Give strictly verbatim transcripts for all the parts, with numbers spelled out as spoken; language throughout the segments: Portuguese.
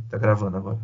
Tá gravando agora.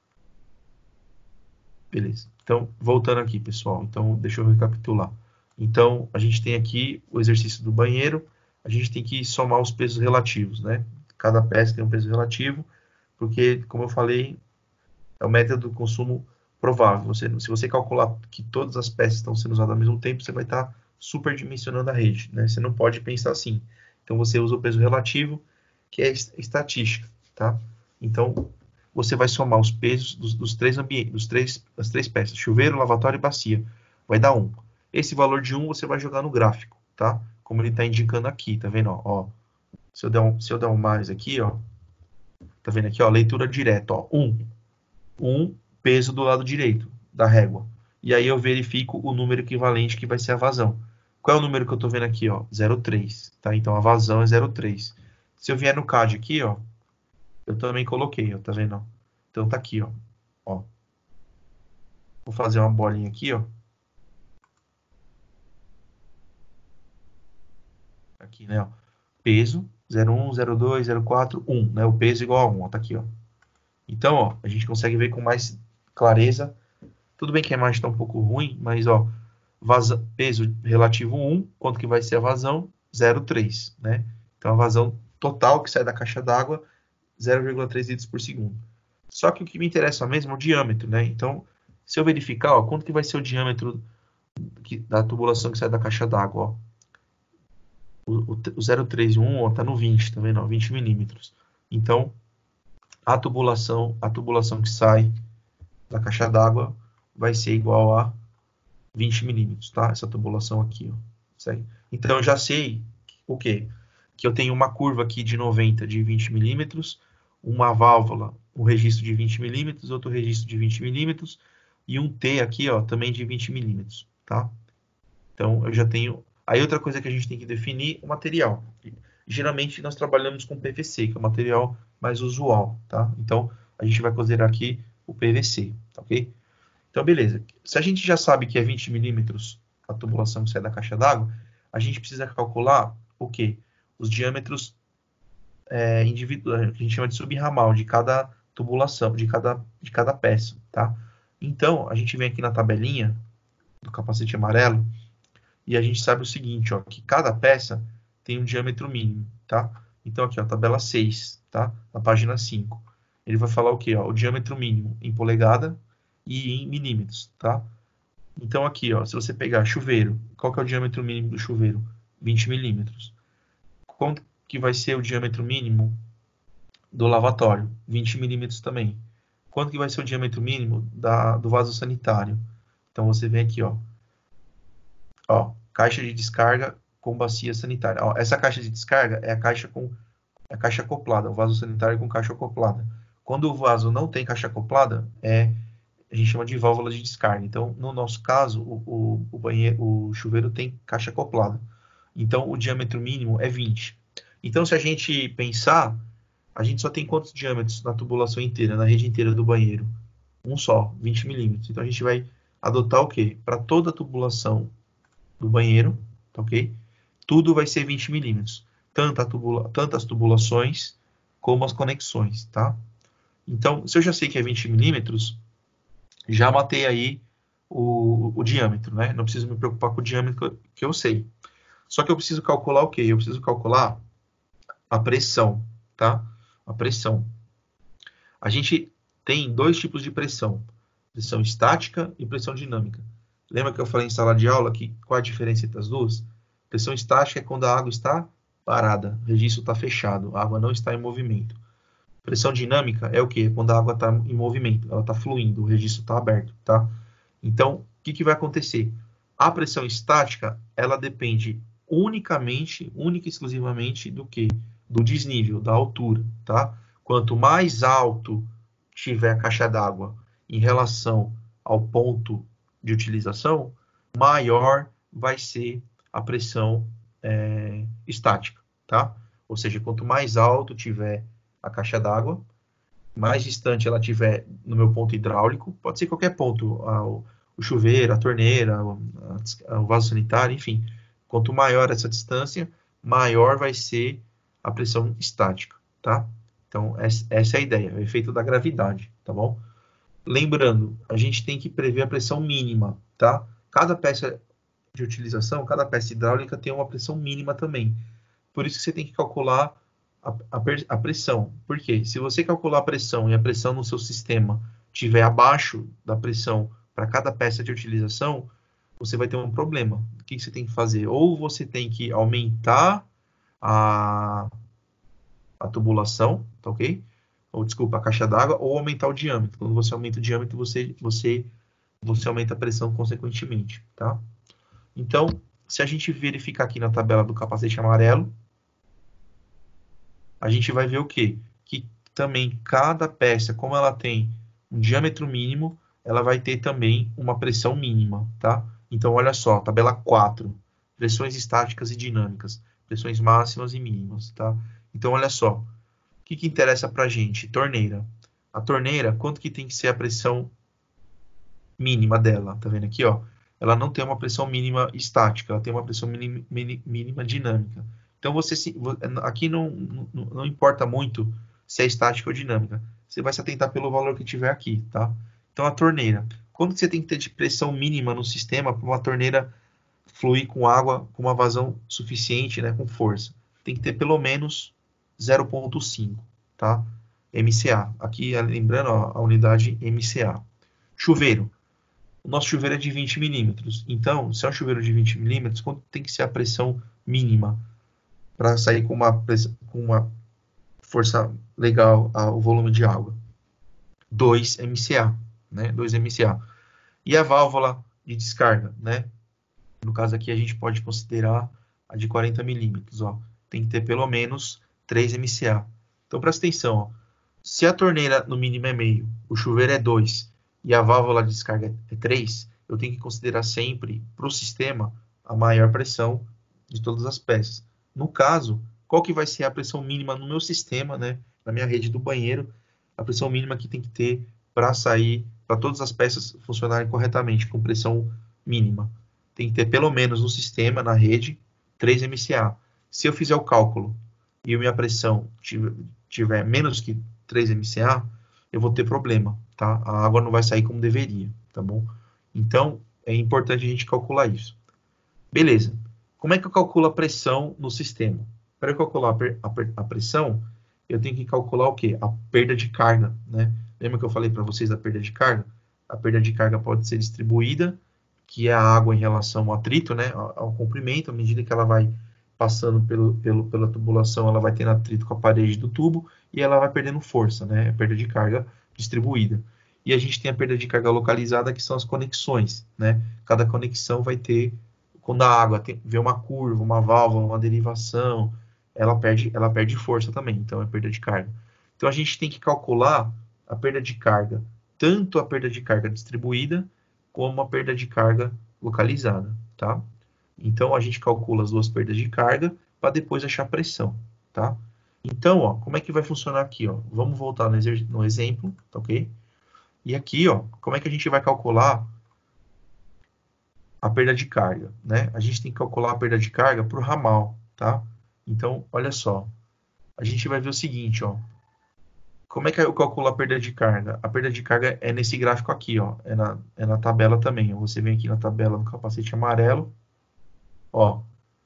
Beleza. Então, voltando aqui, pessoal. Então, deixa eu recapitular. Então, a gente tem aqui o exercício do banheiro. A gente tem que somar os pesos relativos, né? Cada peça tem um peso relativo, porque, como eu falei, é o método do consumo provável. Você, se você calcular que todas as peças estão sendo usadas ao mesmo tempo, você vai estar superdimensionando a rede, né? Você não pode pensar assim. Então, você usa o peso relativo, que é estatística, tá? Então, você vai somar os pesos dos, dos três ambientes, dos três, das três peças, chuveiro, lavatório e bacia. Vai dar um. Esse valor de um você vai jogar no gráfico, tá? Como ele está indicando aqui, tá vendo? Ó, ó, se eu der um, se eu der um mais aqui, ó, tá vendo aqui, ó, leitura direta, ó, um. um peso do lado direito da régua. E aí eu verifico o número equivalente que vai ser a vazão. Qual é o número que eu estou vendo aqui? Ó? zero vírgula três. Tá? Então a vazão é zero vírgula três. Se eu vier no C A D aqui, ó, eu também coloquei, ó, tá vendo? Então tá aqui, ó. ó. Vou fazer uma bolinha aqui, ó. Aqui, né? Ó. Peso, zero vírgula um, zero vírgula dois, zero vírgula quatro, um. Né? O peso igual a um, ó, tá aqui, ó. Então, ó, a gente consegue ver com mais clareza. Tudo bem que a imagem está um pouco ruim, mas, ó, vaza, peso relativo um, quanto que vai ser a vazão? zero vírgula três, né? Então, a vazão total que sai da caixa d'água, zero vírgula três litros por segundo. Só que o que me interessa mesmo é o diâmetro, né? Então, se eu verificar, ó, quanto que vai ser o diâmetro que, da tubulação que sai da caixa d'água, ó. O, o, o zero vírgula três e um, ó, tá no vinte, tá vendo? Ó, vinte milímetros. Então, a tubulação, a tubulação que sai da caixa d'água vai ser igual a vinte milímetros, tá? Essa tubulação aqui, ó. Segue? Então, eu já sei o quê? Que eu tenho uma curva aqui de noventa de vinte milímetros, uma válvula, um registro de vinte milímetros, outro registro de vinte milímetros, e um T aqui, ó, também de vinte milímetros, tá? Então, eu já tenho... Aí, outra coisa que a gente tem que definir, o material. Geralmente, nós trabalhamos com P V C, que é o material mais usual, tá? Então, a gente vai considerar aqui o P V C, tá ok? Então, beleza. Se a gente já sabe que é vinte milímetros a tubulação que sai da caixa d'água, a gente precisa calcular o quê? Os diâmetros é, individuais, que a gente chama de subramal, de cada tubulação, de cada, de cada peça, tá? Então, a gente vem aqui na tabelinha do capacete amarelo e a gente sabe o seguinte, ó, que cada peça tem um diâmetro mínimo, tá? Então, aqui, ó, tabela seis, tá? Na página cinco. Ele vai falar o quê? Ó, o diâmetro mínimo em polegada e em milímetros, tá? Então, aqui, ó, se você pegar chuveiro, qual que é o diâmetro mínimo do chuveiro? vinte milímetros. Quanto que vai ser o diâmetro mínimo do lavatório? vinte milímetros também. Quanto que vai ser o diâmetro mínimo da, do vaso sanitário? Então, você vem aqui, ó. Ó, caixa de descarga com bacia sanitária. Ó, essa caixa de descarga é a caixa com a caixa acoplada, o vaso sanitário com caixa acoplada. Quando o vaso não tem caixa acoplada, é, a gente chama de válvula de descarga. Então, no nosso caso, o, o, o, banheiro, o chuveiro tem caixa acoplada. Então, o diâmetro mínimo é vinte. Então, se a gente pensar, a gente só tem quantos diâmetros na tubulação inteira, na rede inteira do banheiro? Um só, vinte milímetros. Então, a gente vai adotar o quê? Para toda a tubulação do banheiro, tá ok? Tudo vai ser vinte milímetros. Tanto, a tubula, tanto as tubulações como as conexões, tá? Então, se eu já sei que é vinte milímetros, já matei aí o, o diâmetro, né? Não preciso me preocupar com o diâmetro que eu sei. Só que eu preciso calcular o quê? Eu preciso calcular a pressão, tá? A pressão. A gente tem dois tipos de pressão. Pressão estática e pressão dinâmica. Lembra que eu falei em sala de aula que qual a diferença entre as duas? Pressão estática é quando a água está parada, o registro está fechado, a água não está em movimento. Pressão dinâmica é o quê? Quando a água está em movimento, ela está fluindo, o registro está aberto, tá? Então, o que, que vai acontecer? A pressão estática, ela depende unicamente, única e exclusivamente do quê? Do desnível, da altura, tá? Quanto mais alto tiver a caixa d'água em relação ao ponto de utilização, maior vai ser a pressão é, estática, tá? Ou seja, quanto mais alto tiver a caixa d'água, mais distante ela tiver no meu ponto hidráulico, pode ser qualquer ponto, o chuveiro, a torneira, o vaso sanitário, enfim. Quanto maior essa distância, maior vai ser a pressão estática, tá? Então, essa é a ideia, o efeito da gravidade, tá bom? Lembrando, a gente tem que prever a pressão mínima, tá? Cada peça de utilização, cada peça hidráulica tem uma pressão mínima também. Por isso que você tem que calcular a, a, a pressão. Por quê? Se você calcular a pressão e a pressão no seu sistema estiver abaixo da pressão para cada peça de utilização, você vai ter um problema. O que você tem que fazer? Ou você tem que aumentar a, a tubulação, tá ok? Ou, desculpa, a caixa d'água, ou aumentar o diâmetro. Quando você aumenta o diâmetro, você, você, você aumenta a pressão consequentemente, tá? Então, se a gente verificar aqui na tabela do capacete amarelo, a gente vai ver o quê? Que também cada peça, como ela tem um diâmetro mínimo, ela vai ter também uma pressão mínima, tá? Então, olha só, tabela quatro, pressões estáticas e dinâmicas, pressões máximas e mínimas, tá? Então, olha só, o que, que interessa pra gente? Torneira. A torneira, quanto que tem que ser a pressão mínima dela? Tá vendo aqui, ó? Ela não tem uma pressão mínima estática, ela tem uma pressão mínima, mínima dinâmica. Então, você se, aqui não, não, não importa muito se é estática ou dinâmica. Você vai se atentar pelo valor que tiver aqui, tá? Então, a torneira. Quanto você tem que ter de pressão mínima no sistema para uma torneira fluir com água com uma vazão suficiente, né, com força? Tem que ter pelo menos zero vírgula cinco, tá? M C A. Aqui, lembrando, ó, a unidade M C A. Chuveiro. O nosso chuveiro é de vinte milímetros. Então, se é um chuveiro de vinte milímetros, quanto tem que ser a pressão mínima para sair com uma, com uma força legal o volume de água? dois M C A, né? dois M C A. E a válvula de descarga, né? No caso aqui, a gente pode considerar a de quarenta milímetros, ó. Tem que ter pelo menos três M C A. Então, presta atenção, ó. Se a torneira no mínimo é meio, o chuveiro é dois e a válvula de descarga é três, eu tenho que considerar sempre, para o sistema, a maior pressão de todas as peças. No caso, qual que vai ser a pressão mínima no meu sistema, né? Na minha rede do banheiro, a pressão mínima que tem que ter para sair, para todas as peças funcionarem corretamente, com pressão mínima. Tem que ter pelo menos no sistema, na rede, três M C A. Se eu fizer o cálculo e a minha pressão tiver, tiver menos que três M C A, eu vou ter problema, tá? A água não vai sair como deveria, tá bom? Então, é importante a gente calcular isso. Beleza. Como é que eu calculo a pressão no sistema? Para eu calcular a, a, a pressão, eu tenho que calcular o quê? A perda de carga, né? Lembra que eu falei para vocês da perda de carga? A perda de carga pode ser distribuída, que é a água em relação ao atrito, né? Ao, ao comprimento, à medida que ela vai passando pelo, pelo, pela tubulação, ela vai tendo atrito com a parede do tubo e ela vai perdendo força, né? A perda de carga distribuída. E a gente tem a perda de carga localizada, que são as conexões, né? Cada conexão vai ter, quando a água tem, vê uma curva, uma válvula, uma derivação, ela perde, ela perde força também, então é perda de carga. Então a gente tem que calcular a perda de carga, tanto a perda de carga distribuída, como a perda de carga localizada, tá? Então, a gente calcula as duas perdas de carga para depois achar pressão, tá? Então, ó, como é que vai funcionar aqui, ó? Vamos voltar no, no exemplo, tá ok? E aqui, ó, como é que a gente vai calcular a perda de carga, né? A gente tem que calcular a perda de carga por ramal, tá? Então, olha só. A gente vai ver o seguinte, ó. Como é que eu calculo a perda de carga? A perda de carga é nesse gráfico aqui, ó. É na, é na tabela também. Você vem aqui na tabela do capacete amarelo. Ó,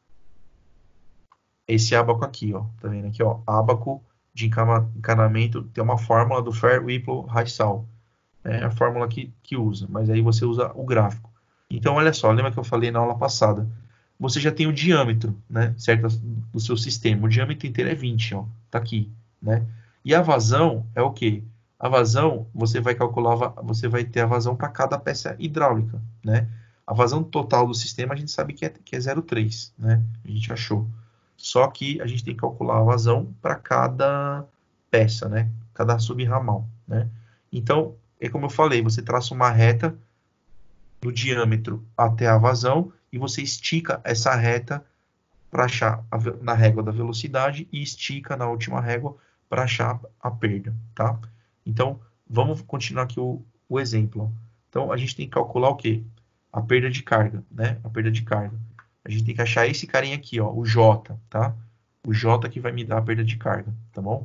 esse ábaco aqui, ó, tá vendo aqui, ó, ábaco de encanamento, tem uma fórmula do Fair-Whipple-Haissal, é a fórmula que, que usa, mas aí você usa o gráfico. Então, olha só, lembra que eu falei na aula passada, você já tem o diâmetro, né, certo, do seu sistema, o diâmetro inteiro é vinte, ó, tá aqui, né, e a vazão é o quê? A vazão, você vai calcular, você vai ter a vazão para cada peça hidráulica, né, a vazão total do sistema a gente sabe que é, que é zero vírgula três, né? A gente achou. Só que a gente tem que calcular a vazão para cada peça, né? Cada subramal, né? Então, é como eu falei, você traça uma reta do diâmetro até a vazão e você estica essa reta para achar a, na régua da velocidade e estica na última régua para achar a perda, tá? Então, vamos continuar aqui o, o exemplo. Então, a gente tem que calcular o quê? A perda de carga, né? A perda de carga. A gente tem que achar esse carinha aqui, ó, o J, tá? O J que vai me dar a perda de carga, tá bom?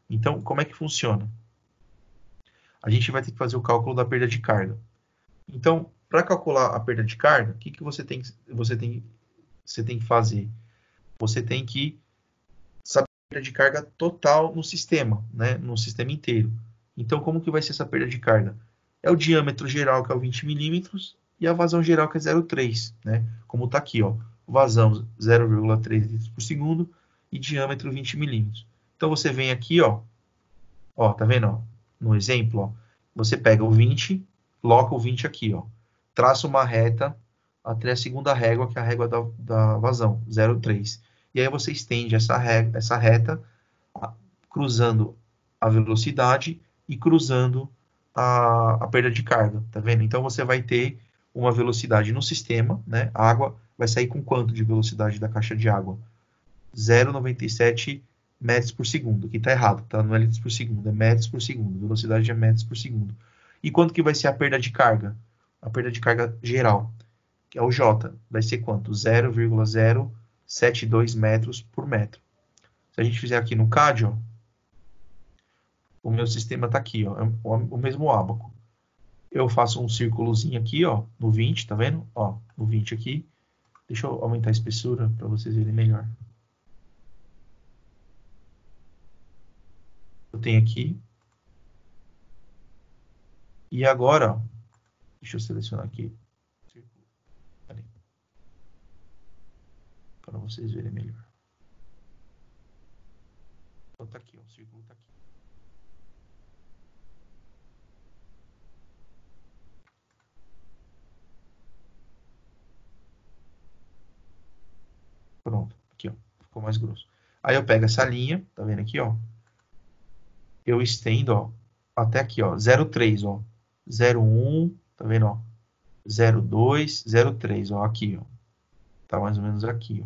Então, como é que funciona? A gente vai ter que fazer o cálculo da perda de carga. Então, para calcular a perda de carga, o que, que você, tem, você, tem, você tem que fazer? Você tem que saber a perda de carga total no sistema, né? No sistema inteiro. Então, como que vai ser essa perda de carga? É o diâmetro geral, que é o vinte milímetros, e a vazão geral, que é zero vírgula três, né? Como está aqui, ó. Vazão zero vírgula três litros por segundo e diâmetro vinte milímetros. Então, você vem aqui, ó. Ó, tá vendo, ó? No exemplo, ó. Você pega o vinte, coloca o vinte aqui, ó. Traça uma reta até a segunda régua, que é a régua da, da vazão, zero vírgula três. E aí você estende essa, régua, essa reta, cruzando a velocidade e cruzando a, a perda de carga, tá vendo? Então você vai ter uma velocidade no sistema, né? A água vai sair com quanto de velocidade da caixa de água? zero vírgula noventa e sete metros por segundo. Aqui tá errado, tá? Não é litros por segundo, é metros por segundo. Velocidade é metros por segundo. E quanto que vai ser a perda de carga? A perda de carga geral, que é o J, vai ser quanto? zero vírgula zero sete dois metros por metro. Se a gente fizer aqui no C A D, ó, o meu sistema está aqui, ó, é o mesmo ábaco. Eu faço um círculozinho aqui, ó, no vinte, tá vendo? Ó, no vinte aqui. Deixa eu aumentar a espessura para vocês verem melhor. Eu tenho aqui. E agora, ó, deixa eu selecionar aqui. Para vocês verem melhor. Então tá aqui, ó, o círculo tá aqui. Pronto, aqui, ó, ficou mais grosso. Aí eu pego essa linha, tá vendo aqui, ó? Eu estendo, ó, até aqui, ó, zero vírgula três, ó. zero vírgula um, tá vendo, ó? zero vírgula dois, zero vírgula três, ó, aqui, ó. Tá mais ou menos aqui,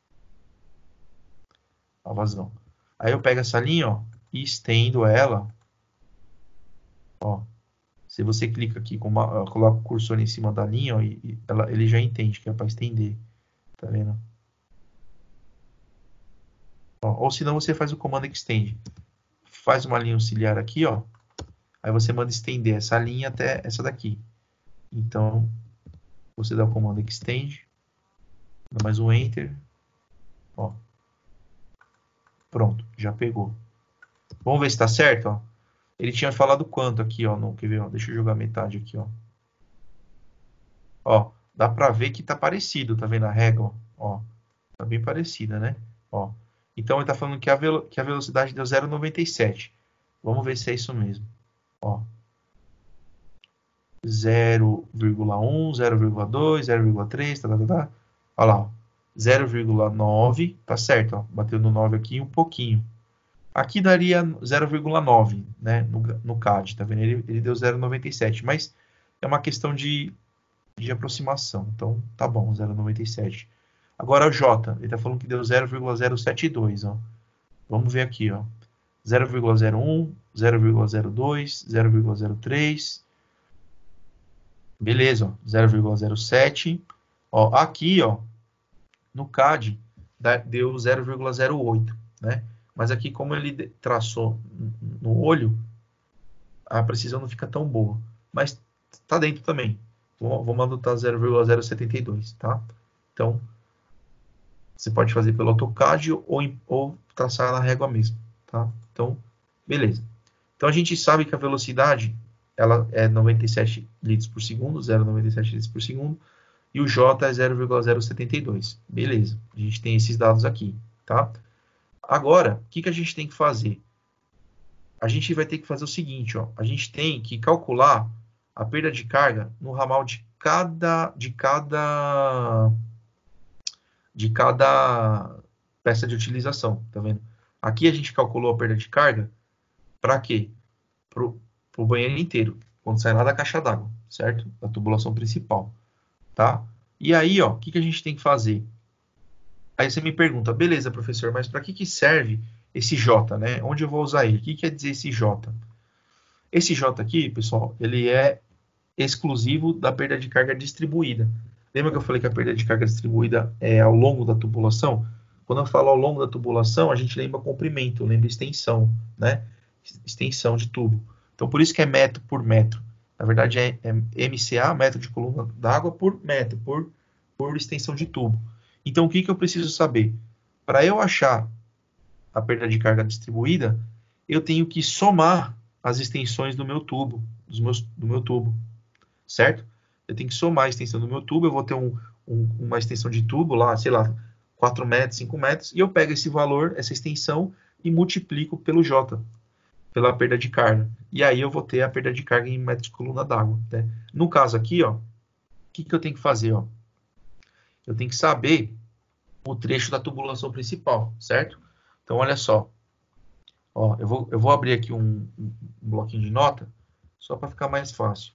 ó. A vazão. Aí eu pego essa linha, ó, e estendo ela, ó. Se você clica aqui, com uma, coloca o cursor em cima da linha, ó, e, e ela, ele já entende que é para estender, tá vendo? Ó, ou senão você faz o comando extend. Faz uma linha auxiliar aqui, ó. Aí você manda estender essa linha até essa daqui. Então, você dá o comando extend, dá mais um enter, ó. Pronto, já pegou. Vamos ver se está certo, ó. Ele tinha falado quanto aqui, ó, no, quer ver, ó, deixa eu jogar metade aqui, ó. Ó, dá para ver que tá parecido, tá vendo a régua? Ó, tá bem parecida, né? Ó, então ele tá falando que a, velo, que a velocidade deu zero vírgula noventa e sete. Vamos ver se é isso mesmo. Ó, zero vírgula um, zero vírgula dois, zero vírgula três, tá, tá, tá, tá. Olha lá, ó. zero vírgula nove, tá certo, ó. Bateu no nove aqui um pouquinho. Aqui daria zero vírgula nove, né, no, no C A D, tá vendo? Ele, ele deu zero vírgula noventa e sete, mas é uma questão de, de aproximação, então tá bom, zero vírgula noventa e sete. Agora o J, ele tá falando que deu zero vírgula zero sete dois, ó. Vamos ver aqui, ó. zero vírgula zero um, zero vírgula zero dois, zero vírgula zero três. Beleza, ó, zero vírgula zero sete. Ó, aqui, ó, no C A D, deu zero vírgula zero oito, né? Mas aqui, como ele traçou no olho, a precisão não fica tão boa. Mas tá dentro também. Vamos adotar zero vírgula zero setenta e dois, tá? Então, você pode fazer pelo AutoCAD ou, ou traçar na régua mesmo, tá? Então, beleza. Então, a gente sabe que a velocidade ela é noventa e sete litros por segundo, zero vírgula noventa e sete litros por segundo, e o J é zero vírgula zero setenta e dois. Beleza, a gente tem esses dados aqui, tá? Agora, o que, que a gente tem que fazer? A gente vai ter que fazer o seguinte, ó, a gente tem que calcular a perda de carga no ramal de cada, de cada, de cada peça de utilização, tá vendo? Aqui a gente calculou a perda de carga para quê? Para o banheiro inteiro, quando sai lá da caixa d'água, certo? Da tubulação principal, tá? E aí, ó, o que, que a gente tem que fazer? Aí você me pergunta, beleza, professor, mas para que, que serve esse J, né? Onde eu vou usar ele? O que quer dizer esse J? Esse J aqui, pessoal, ele é exclusivo da perda de carga distribuída. Lembra que eu falei que a perda de carga distribuída é ao longo da tubulação? quando eu falo ao longo da tubulação, a gente lembra comprimento, lembra extensão, né? Extensão de tubo. Então, por isso que é metro por metro. Na verdade, é, é M C A, metro de coluna d'água, por metro, por, por extensão de tubo. Então, o que, que eu preciso saber? Para eu achar a perda de carga distribuída, eu tenho que somar as extensões do meu tubo, dos meus, do meu tubo, certo? Eu tenho que somar a extensão do meu tubo, eu vou ter um, um, uma extensão de tubo lá, sei lá, quatro metros, cinco metros, e eu pego esse valor, essa extensão, e multiplico pelo J, pela perda de carga. E aí eu vou ter a perda de carga em metros de coluna d'água. Né? No caso aqui, ó, o que, que eu tenho que fazer? Ó? Eu tenho que saber o trecho da tubulação principal, certo? Então, olha só. Ó, eu, vou, eu vou abrir aqui um, um bloquinho de nota, só para ficar mais fácil.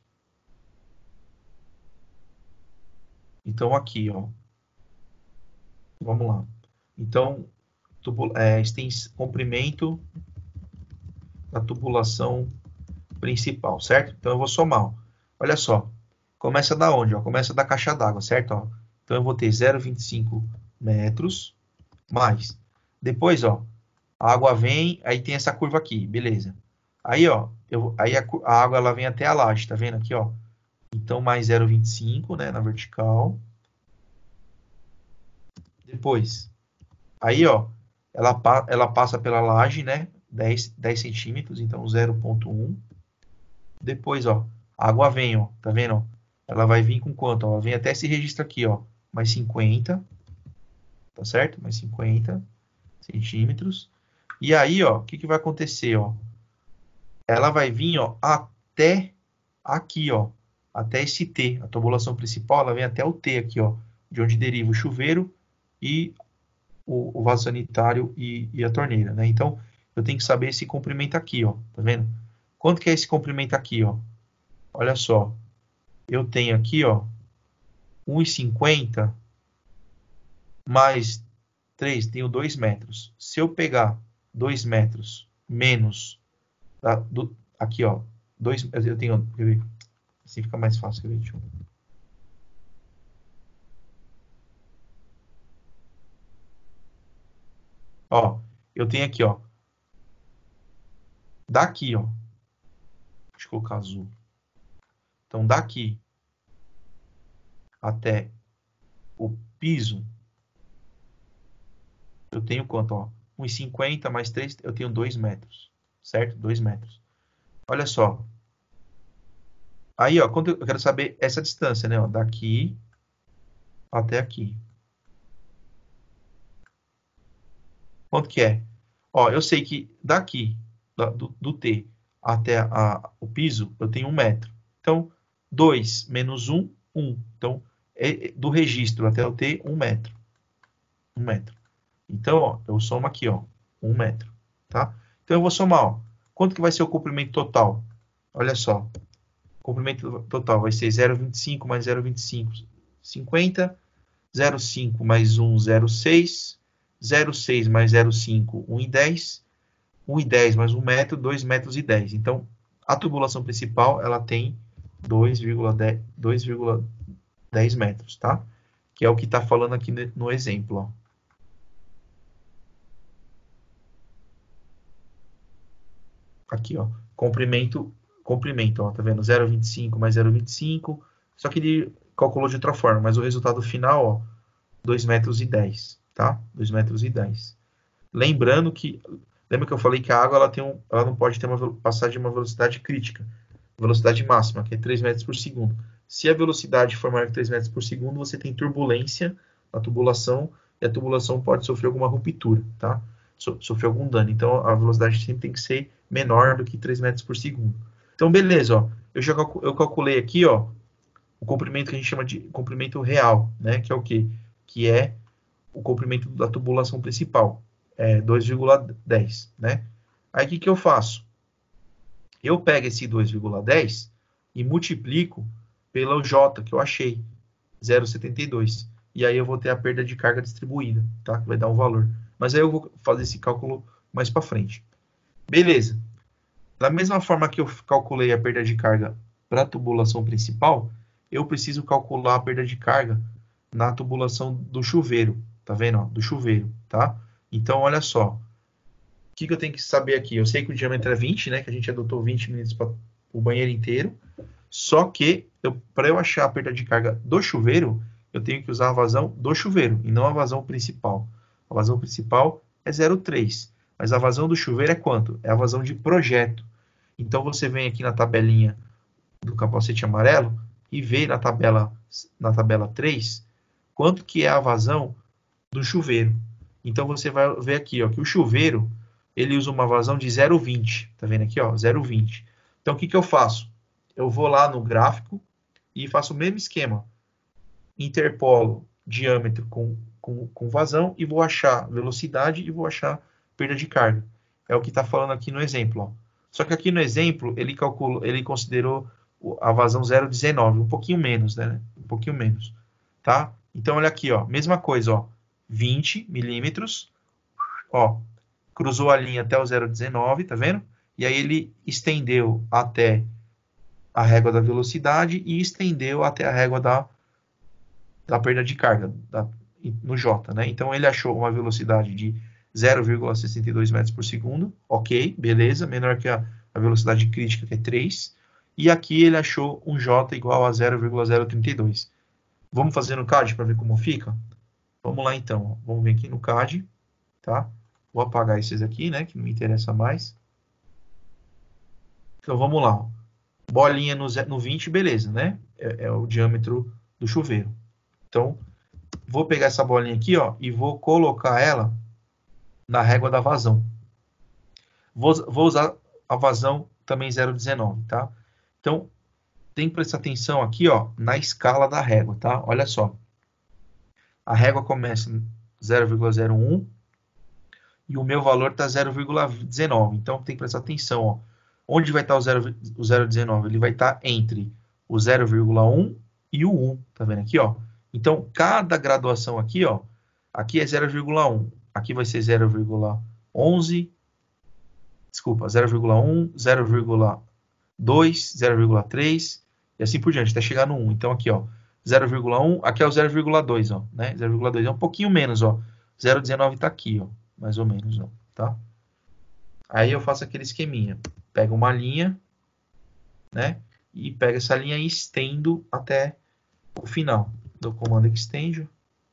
Então, aqui, ó. Vamos lá. Então, tubu, é, extens, comprimento da tubulação principal, certo? Então, eu vou somar. Ó. Olha só. Começa da onde? Ó? Começa da caixa d'água, certo? Ó. Então, eu vou ter zero vírgula vinte e cinco metros mais. Depois, ó, a água vem, aí tem essa curva aqui, beleza. Aí, ó, eu, aí a, a água ela vem até a laje, tá vendo aqui, ó? Então, mais zero vírgula vinte e cinco, né, na vertical. Depois, aí, ó, ela, ela passa pela laje, né, dez, dez centímetros, então zero vírgula um. Depois, ó, a água vem, ó, tá vendo? Ó? Ela vai vir com quanto? Ó? Ela vem até esse registro aqui, ó, mais cinquenta, tá certo? Mais cinquenta centímetros. E aí, ó, o que, que vai acontecer, ó? Ela vai vir, ó, até aqui, ó, até esse T. A tubulação principal, ela vem até o T aqui, ó, de onde deriva o chuveiro e o, o vaso sanitário e, e a torneira, né? Então, eu tenho que saber esse comprimento aqui, ó, tá vendo? Quanto que é esse comprimento aqui, ó? Olha só, eu tenho aqui, ó, um e cinquenta mais três, tenho dois metros. Se eu pegar dois metros menos, tá, do, aqui, ó, dois, eu tenho, assim fica mais fácil, quer ver? Deixa eu... Ó, eu tenho aqui, ó, daqui, ó, deixa eu colocar azul. Então, daqui até o piso, eu tenho quanto, ó? um e cinquenta mais três, eu tenho dois metros, certo? dois metros. Olha só. Aí, ó, quando eu quero saber essa distância, né? Ó, daqui até aqui. Quanto que é? Ó, eu sei que daqui, do, do T até a, o piso, eu tenho um metro. Então, dois menos um, um. Então, é, do registro até o T, um metro. Um metro. Então, ó, eu somo aqui, ó, um metro, tá? Então, eu vou somar, ó. Quanto que vai ser o comprimento total? Olha só. O comprimento total vai ser zero vírgula vinte e cinco mais zero vírgula vinte e cinco, cinquenta. zero vírgula cinco mais um, zero vírgula seis. zero vírgula seis mais zero vírgula cinco, um vírgula dez. um vírgula dez mais um metro, dois metros e dez. Então, a tubulação principal, ela tem dois vírgula dez metros, tá? Que é o que está falando aqui no exemplo, ó. Aqui, ó, comprimento, comprimento, ó, tá vendo? zero vírgula vinte e cinco mais zero vírgula vinte e cinco, só que ele calculou de outra forma, mas o resultado final, ó, dois metros e dez, tá? dois metros e dez. Lembrando que, lembra que eu falei que a água, ela, tem um, ela não pode ter uma, passar de uma velocidade crítica, velocidade máxima, que é três metros por segundo. Se a velocidade for maior que três metros por segundo, você tem turbulência na tubulação, e a tubulação pode sofrer alguma ruptura, tá? Sofrer algum dano. Então, a velocidade sempre tem que ser menor do que três metros por segundo. Então, beleza, ó. Eu já eu calculei aqui, ó, o comprimento que a gente chama de comprimento real, né? Que é o quê? Que é o comprimento da tubulação principal. É dois vírgula dez, né? Aí, o que, que eu faço? Eu pego esse dois vírgula dez e multiplico pelo J, que eu achei, zero vírgula setenta e dois. E aí eu vou ter a perda de carga distribuída, tá? Vai dar um valor. Mas aí eu vou fazer esse cálculo mais para frente. Beleza. Da mesma forma que eu calculei a perda de carga para a tubulação principal, eu preciso calcular a perda de carga na tubulação do chuveiro, tá vendo? Ó, do chuveiro, tá? Então, olha só. O que, que eu tenho que saber aqui? Eu sei que o diâmetro é vinte, né? Que a gente adotou vinte milímetros para o banheiro inteiro. Só que, para eu achar a perda de carga do chuveiro, eu tenho que usar a vazão do chuveiro, e não a vazão principal. A vazão principal é zero vírgula três, mas a vazão do chuveiro é quanto? É a vazão de projeto. Então, você vem aqui na tabelinha do capacete amarelo e vê na tabela, na tabela três quanto que é a vazão do chuveiro. Então, você vai ver aqui ó, que o chuveiro ele usa uma vazão de zero vírgula vinte. Tá vendo aqui? Ó, zero vírgula vinte. Então, o que, que eu faço? Eu vou lá no gráfico e faço o mesmo esquema. Interpolo diâmetro com, com, com vazão e vou achar velocidade e vou achar perda de carga. É o que está falando aqui no exemplo. Ó. Só que aqui no exemplo, ele, calculou, ele considerou a vazão zero vírgula dezenove, um pouquinho menos, né? Um pouquinho menos. Tá? Então, olha aqui, ó, mesma coisa, ó, vinte milímetros, ó, cruzou a linha até o zero vírgula dezenove, tá vendo? E aí ele estendeu até a régua da velocidade e estendeu até a régua da, da perda de carga, da, no J, né? Então, ele achou uma velocidade de zero vírgula sessenta e dois metros por segundo, ok, beleza, menor que a, a velocidade crítica, que é três, e aqui ele achou um J igual a zero vírgula zero trinta e dois. Vamos fazer no C A D para ver como fica? Vamos lá, então. Vamos vir aqui no C A D, tá? Vou apagar esses aqui, né, que não me interessa mais. Então, vamos lá, ó. Bolinha no, no vinte, beleza, né? É, é o diâmetro do chuveiro. Então, vou pegar essa bolinha aqui, ó, e vou colocar ela na régua da vazão. Vou, vou usar a vazão também zero vírgula dezenove, tá? Então, tem que prestar atenção aqui, ó, na escala da régua, tá? Olha só. A régua começa em zero vírgula zero um e o meu valor está zero vírgula dezenove. Então, tem que prestar atenção, ó. Onde vai estar o zero vírgula dezenove? Ele vai estar entre o zero vírgula um e o um. Tá vendo aqui, ó? Então, cada graduação aqui, ó, aqui é zero vírgula um. Aqui vai ser zero vírgula onze. Desculpa, zero vírgula um, zero vírgula dois, zero vírgula três e assim por diante, até chegar no um. Então, aqui, ó, zero vírgula um, aqui é o zero vírgula dois, ó, né? zero vírgula dois é um pouquinho menos, ó. zero vírgula dezenove está aqui, ó, mais ou menos, ó, tá? Aí eu faço aquele esqueminha. Pego uma linha, né? E pego essa linha e estendo até o final. Dou comando extend.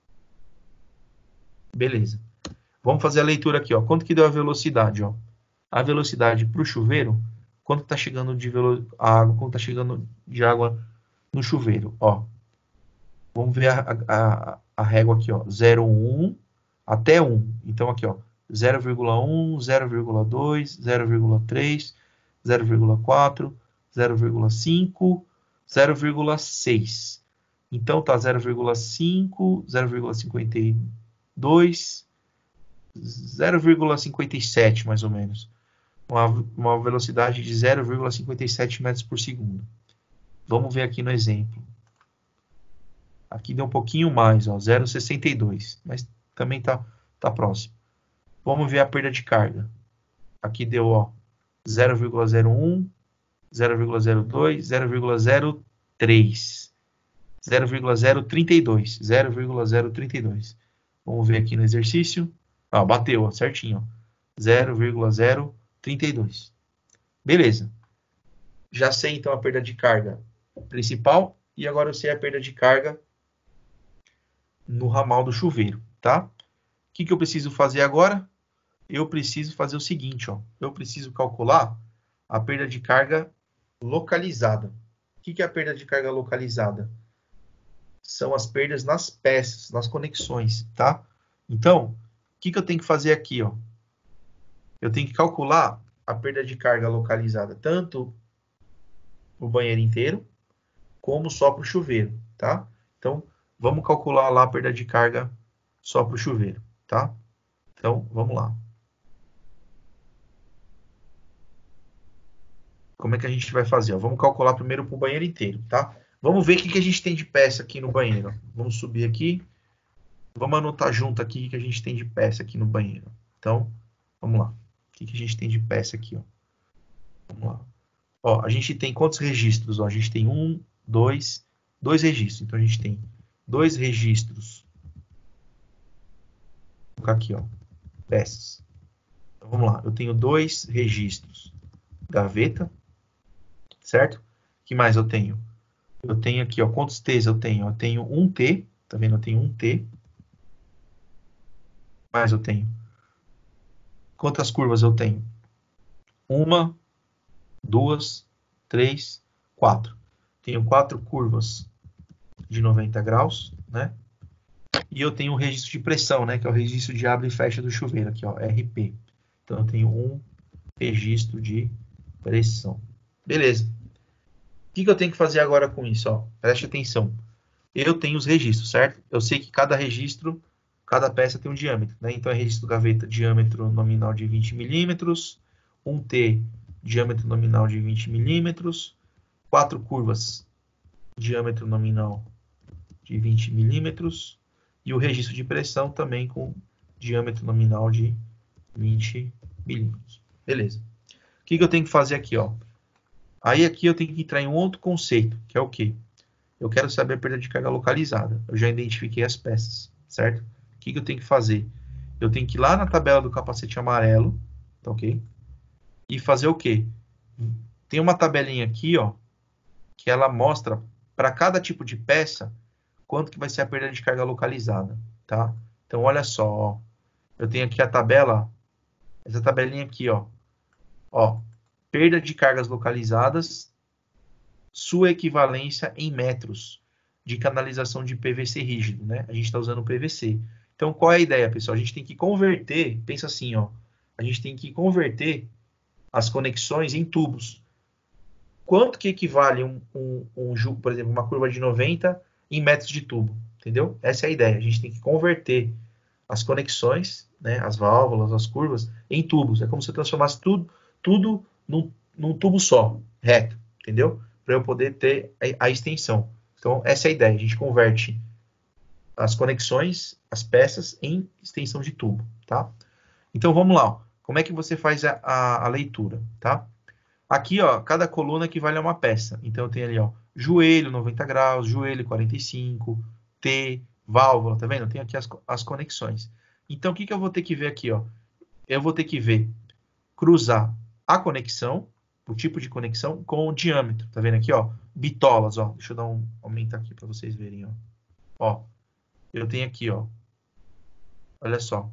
Beleza. Vamos fazer a leitura aqui, ó. Quanto que deu a velocidade, ó? A velocidade para o chuveiro, quanto está chegando de velo... a água, quanto está chegando de água no chuveiro, ó. Vamos ver a, a, a régua aqui, ó. zero vírgula um até um. Então, aqui, ó. zero vírgula um, zero vírgula dois, zero vírgula três, zero vírgula quatro, zero vírgula cinco, zero vírgula seis. Então, tá zero vírgula cinco, zero vírgula cinquenta e dois, zero vírgula cinquenta e sete, mais ou menos. Uma, uma velocidade de zero vírgula cinquenta e sete metros por segundo. Vamos ver aqui no exemplo. Aqui deu um pouquinho mais, ó, zero vírgula sessenta e dois, mas também tá, tá próximo. Vamos ver a perda de carga. Aqui deu, ó, zero vírgula zero um, zero vírgula zero dois, zero vírgula zero três, zero vírgula zero trinta e dois, zero vírgula zero trinta e dois. Vamos ver aqui no exercício. Ah, bateu, ó, certinho, ó, zero vírgula zero trinta e dois. Beleza. Já sei, então, a perda de carga principal e agora eu sei a perda de carga no ramal do chuveiro, tá? O que, que eu preciso fazer agora? Eu preciso fazer o seguinte, ó. Eu preciso calcular a perda de carga localizada. O que, que é a perda de carga localizada? São as perdas nas peças, nas conexões, tá? Então, o que, que eu tenho que fazer aqui, ó? Eu tenho que calcular a perda de carga localizada tanto no banheiro inteiro, como só para o chuveiro, tá? Então, vamos calcular lá a perda de carga só para o chuveiro, tá? Então, vamos lá. Como é que a gente vai fazer? Ó, vamos calcular primeiro para o banheiro inteiro, tá? Vamos ver o que, que a gente tem de peça aqui no banheiro. Ó. Vamos subir aqui. Vamos anotar junto aqui o que a gente tem de peça aqui no banheiro. Então, vamos lá. O que, que a gente tem de peça aqui? Ó? Vamos lá. Ó, a gente tem quantos registros? Ó, a gente tem um, dois, dois registros. Então, a gente tem dois registros colocar aqui, ó, peças. Então, vamos lá. Eu tenho dois registros gaveta, certo? O que mais eu tenho? Eu tenho aqui, ó, quantos T's eu tenho? Eu tenho um T, tá vendo? Eu tenho um T. Mais eu tenho? Quantas curvas eu tenho? Uma, duas, três, quatro. Tenho quatro curvas de noventa graus, né? E eu tenho um registro de pressão, né? Que é o registro de abre e fecha do chuveiro, aqui, ó, R P. Então, eu tenho um registro de pressão. Beleza. O que, que eu tenho que fazer agora com isso? Ó? Preste atenção. Eu tenho os registros, certo? Eu sei que cada registro, cada peça tem um diâmetro, né? Então, é registro gaveta, diâmetro nominal de vinte milímetros, um T, diâmetro nominal de vinte milímetros, quatro curvas, diâmetro nominal de vinte milímetros, e o registro de pressão também com diâmetro nominal de vinte milímetros. Beleza. O que, que eu tenho que fazer aqui, ó? Aí aqui eu tenho que entrar em um outro conceito, que é o quê? Eu quero saber a perda de carga localizada. Eu já identifiquei as peças, certo? O que, que eu tenho que fazer? Eu tenho que ir lá na tabela do capacete amarelo, tá ok? E fazer o quê? Tem uma tabelinha aqui, ó, que ela mostra para cada tipo de peça quanto que vai ser a perda de carga localizada, tá? Então, olha só, ó. Eu tenho aqui a tabela, essa tabelinha aqui, ó. Ó, perda de cargas localizadas, sua equivalência em metros de canalização de P V C rígido, né? A gente está usando P V C. Então, qual é a ideia, pessoal? A gente tem que converter, pensa assim, ó. A gente tem que converter as conexões em tubos. Quanto que equivale um, um, um, por exemplo, uma curva de noventa em metros de tubo? Entendeu? Essa é a ideia. A gente tem que converter as conexões, né, as válvulas, as curvas, em tubos. É como se eu transformasse tudo, tudo num, num tubo só, reto, entendeu? Para eu poder ter a, a extensão. Então, essa é a ideia. A gente converte as conexões, as peças, em extensão de tubo, tá? Então, vamos lá. Ó. Como é que você faz a, a, a leitura, tá? Aqui, ó, cada coluna equivale a uma peça. Então, eu tenho ali, ó, joelho, noventa graus, joelho, quarenta e cinco, T, válvula, tá vendo? Eu tenho aqui as, as conexões. Então, o que, que eu vou ter que ver aqui, ó? Eu vou ter que ver, cruzar a conexão, o tipo de conexão, com o diâmetro. Tá vendo aqui, ó? Bitolas, ó. Deixa eu dar um, aumentar aqui para vocês verem, ó. Ó, eu tenho aqui, ó. Olha só.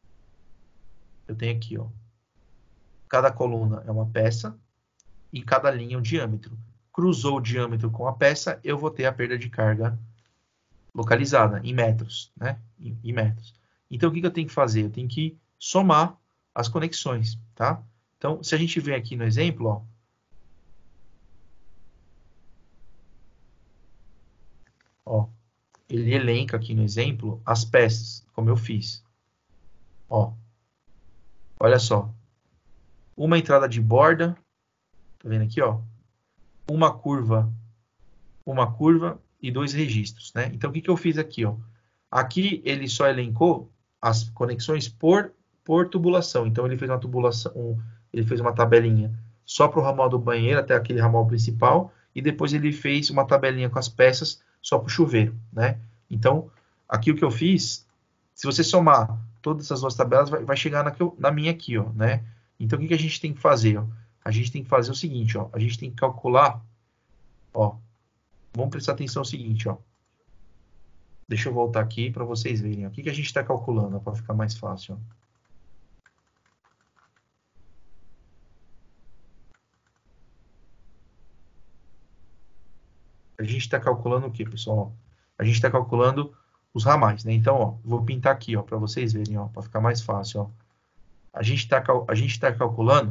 Eu tenho aqui, ó. Cada coluna é uma peça e cada linha é um diâmetro. Cruzou o diâmetro com a peça, eu vou ter a perda de carga localizada em metros, né? Em, em metros. Então, o que, que eu tenho que fazer? Eu tenho que somar as conexões, tá? Então, se a gente vê aqui no exemplo, ó, ó, ele elenca aqui no exemplo as peças, como eu fiz. Ó, olha só. Uma entrada de borda, tá vendo aqui, ó? Uma curva, uma curva e dois registros, né? Então, o que, que eu fiz aqui, ó? Aqui ele só elencou as conexões por, por tubulação. Então, ele fez uma tubulação, um, ele fez uma tabelinha só para o ramal do banheiro, até aquele ramal principal, e depois ele fez uma tabelinha com as peças só para o chuveiro, né? Então, aqui o que eu fiz, se você somar todas essas duas tabelas, vai, vai chegar na, que eu, na minha aqui, ó, né? Então, o que, que a gente tem que fazer? Ó? A gente tem que fazer o seguinte, ó, a gente tem que calcular, ó, vamos prestar atenção no seguinte, ó. Deixa eu voltar aqui para vocês verem. Ó. O que, que a gente está calculando para ficar mais fácil? Ó. A gente está calculando o que, pessoal? A gente está calculando os ramais, né? Então, ó, vou pintar aqui, ó, para vocês verem, ó, para ficar mais fácil, ó. A gente está a gente está calculando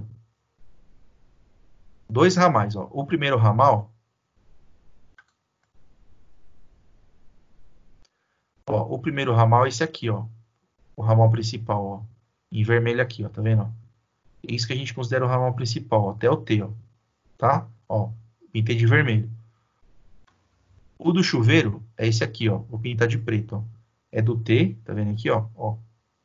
dois ramais, ó. O primeiro ramal, ó, o primeiro ramal é esse aqui, ó. O ramal principal, ó, em vermelho aqui, ó, tá vendo? Ó? Isso que a gente considera o ramal principal, ó, até o T, ó, tá? Ó, pintei de vermelho. O do chuveiro é esse aqui, ó. Vou pintar de preto, ó. É do T, tá vendo aqui, ó? ó.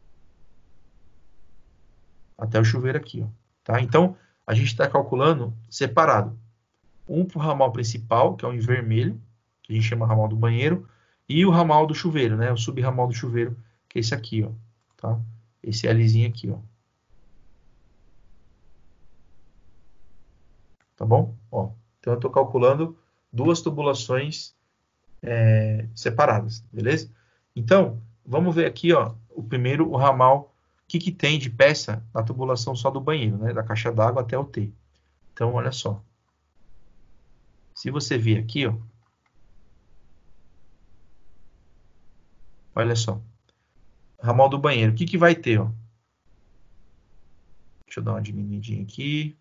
Até o chuveiro aqui, ó. Tá? Então, a gente está calculando separado. Um para o ramal principal, que é o em vermelho, que a gente chama ramal do banheiro, e o ramal do chuveiro, né? O subramal do chuveiro, que é esse aqui, ó. tá? Esse Lzinho aqui, ó. Tá bom? Ó, então eu estou calculando duas tubulações é, separadas, beleza? Então, vamos ver aqui, ó, o primeiro, o ramal, o que, que tem de peça na tubulação só do banheiro, né? Da caixa d'água até o T. Então, olha só. Se você vir aqui, ó, olha só. Ramal do banheiro, o que, que vai ter, ó? Deixa eu dar uma diminuidinha aqui.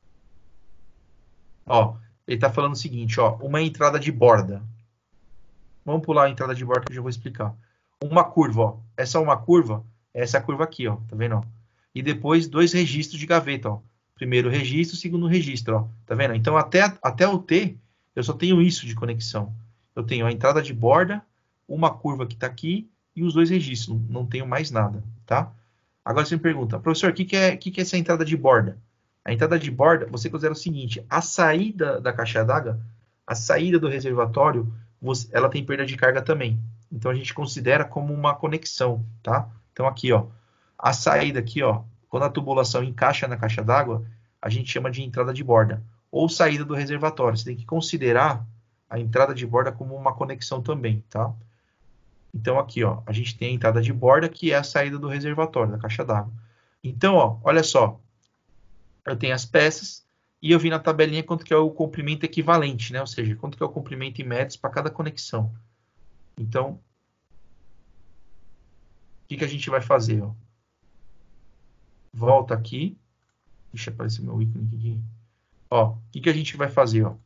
Ó, ele está falando o seguinte, ó, uma entrada de borda. Vamos pular a entrada de borda que eu já vou explicar. Uma curva, ó. Essa é uma curva, essa é a curva aqui, ó. Tá vendo, ó? E depois dois registros de gaveta, ó. Primeiro registro, segundo registro, ó. Tá vendo? Então até, até o T, eu só tenho isso de conexão. Eu tenho a entrada de borda, uma curva que está aqui e os dois registros. Não tenho mais nada, tá? Agora você me pergunta, professor, o que, que, é, que, que é essa entrada de borda? A entrada de borda, você considera o seguinte, a saída da caixa d'água, a saída do reservatório, você, ela tem perda de carga também. Então a gente considera como uma conexão, tá? Então aqui, ó, a saída aqui, ó, quando a tubulação encaixa na caixa d'água, a gente chama de entrada de borda, ou saída do reservatório. Você tem que considerar a entrada de borda como uma conexão também, tá? Então aqui, ó, a gente tem a entrada de borda, que é a saída do reservatório, da caixa d'água. Então, ó, olha só, eu tenho as peças e eu vi na tabelinha quanto que é o comprimento equivalente, né? Ou seja, quanto que é o comprimento em metros para cada conexão. Então, o que, que a gente vai fazer, ó? Volta aqui. Deixa aparecer meu ícone aqui. Ó, o que, que a gente vai fazer, ó?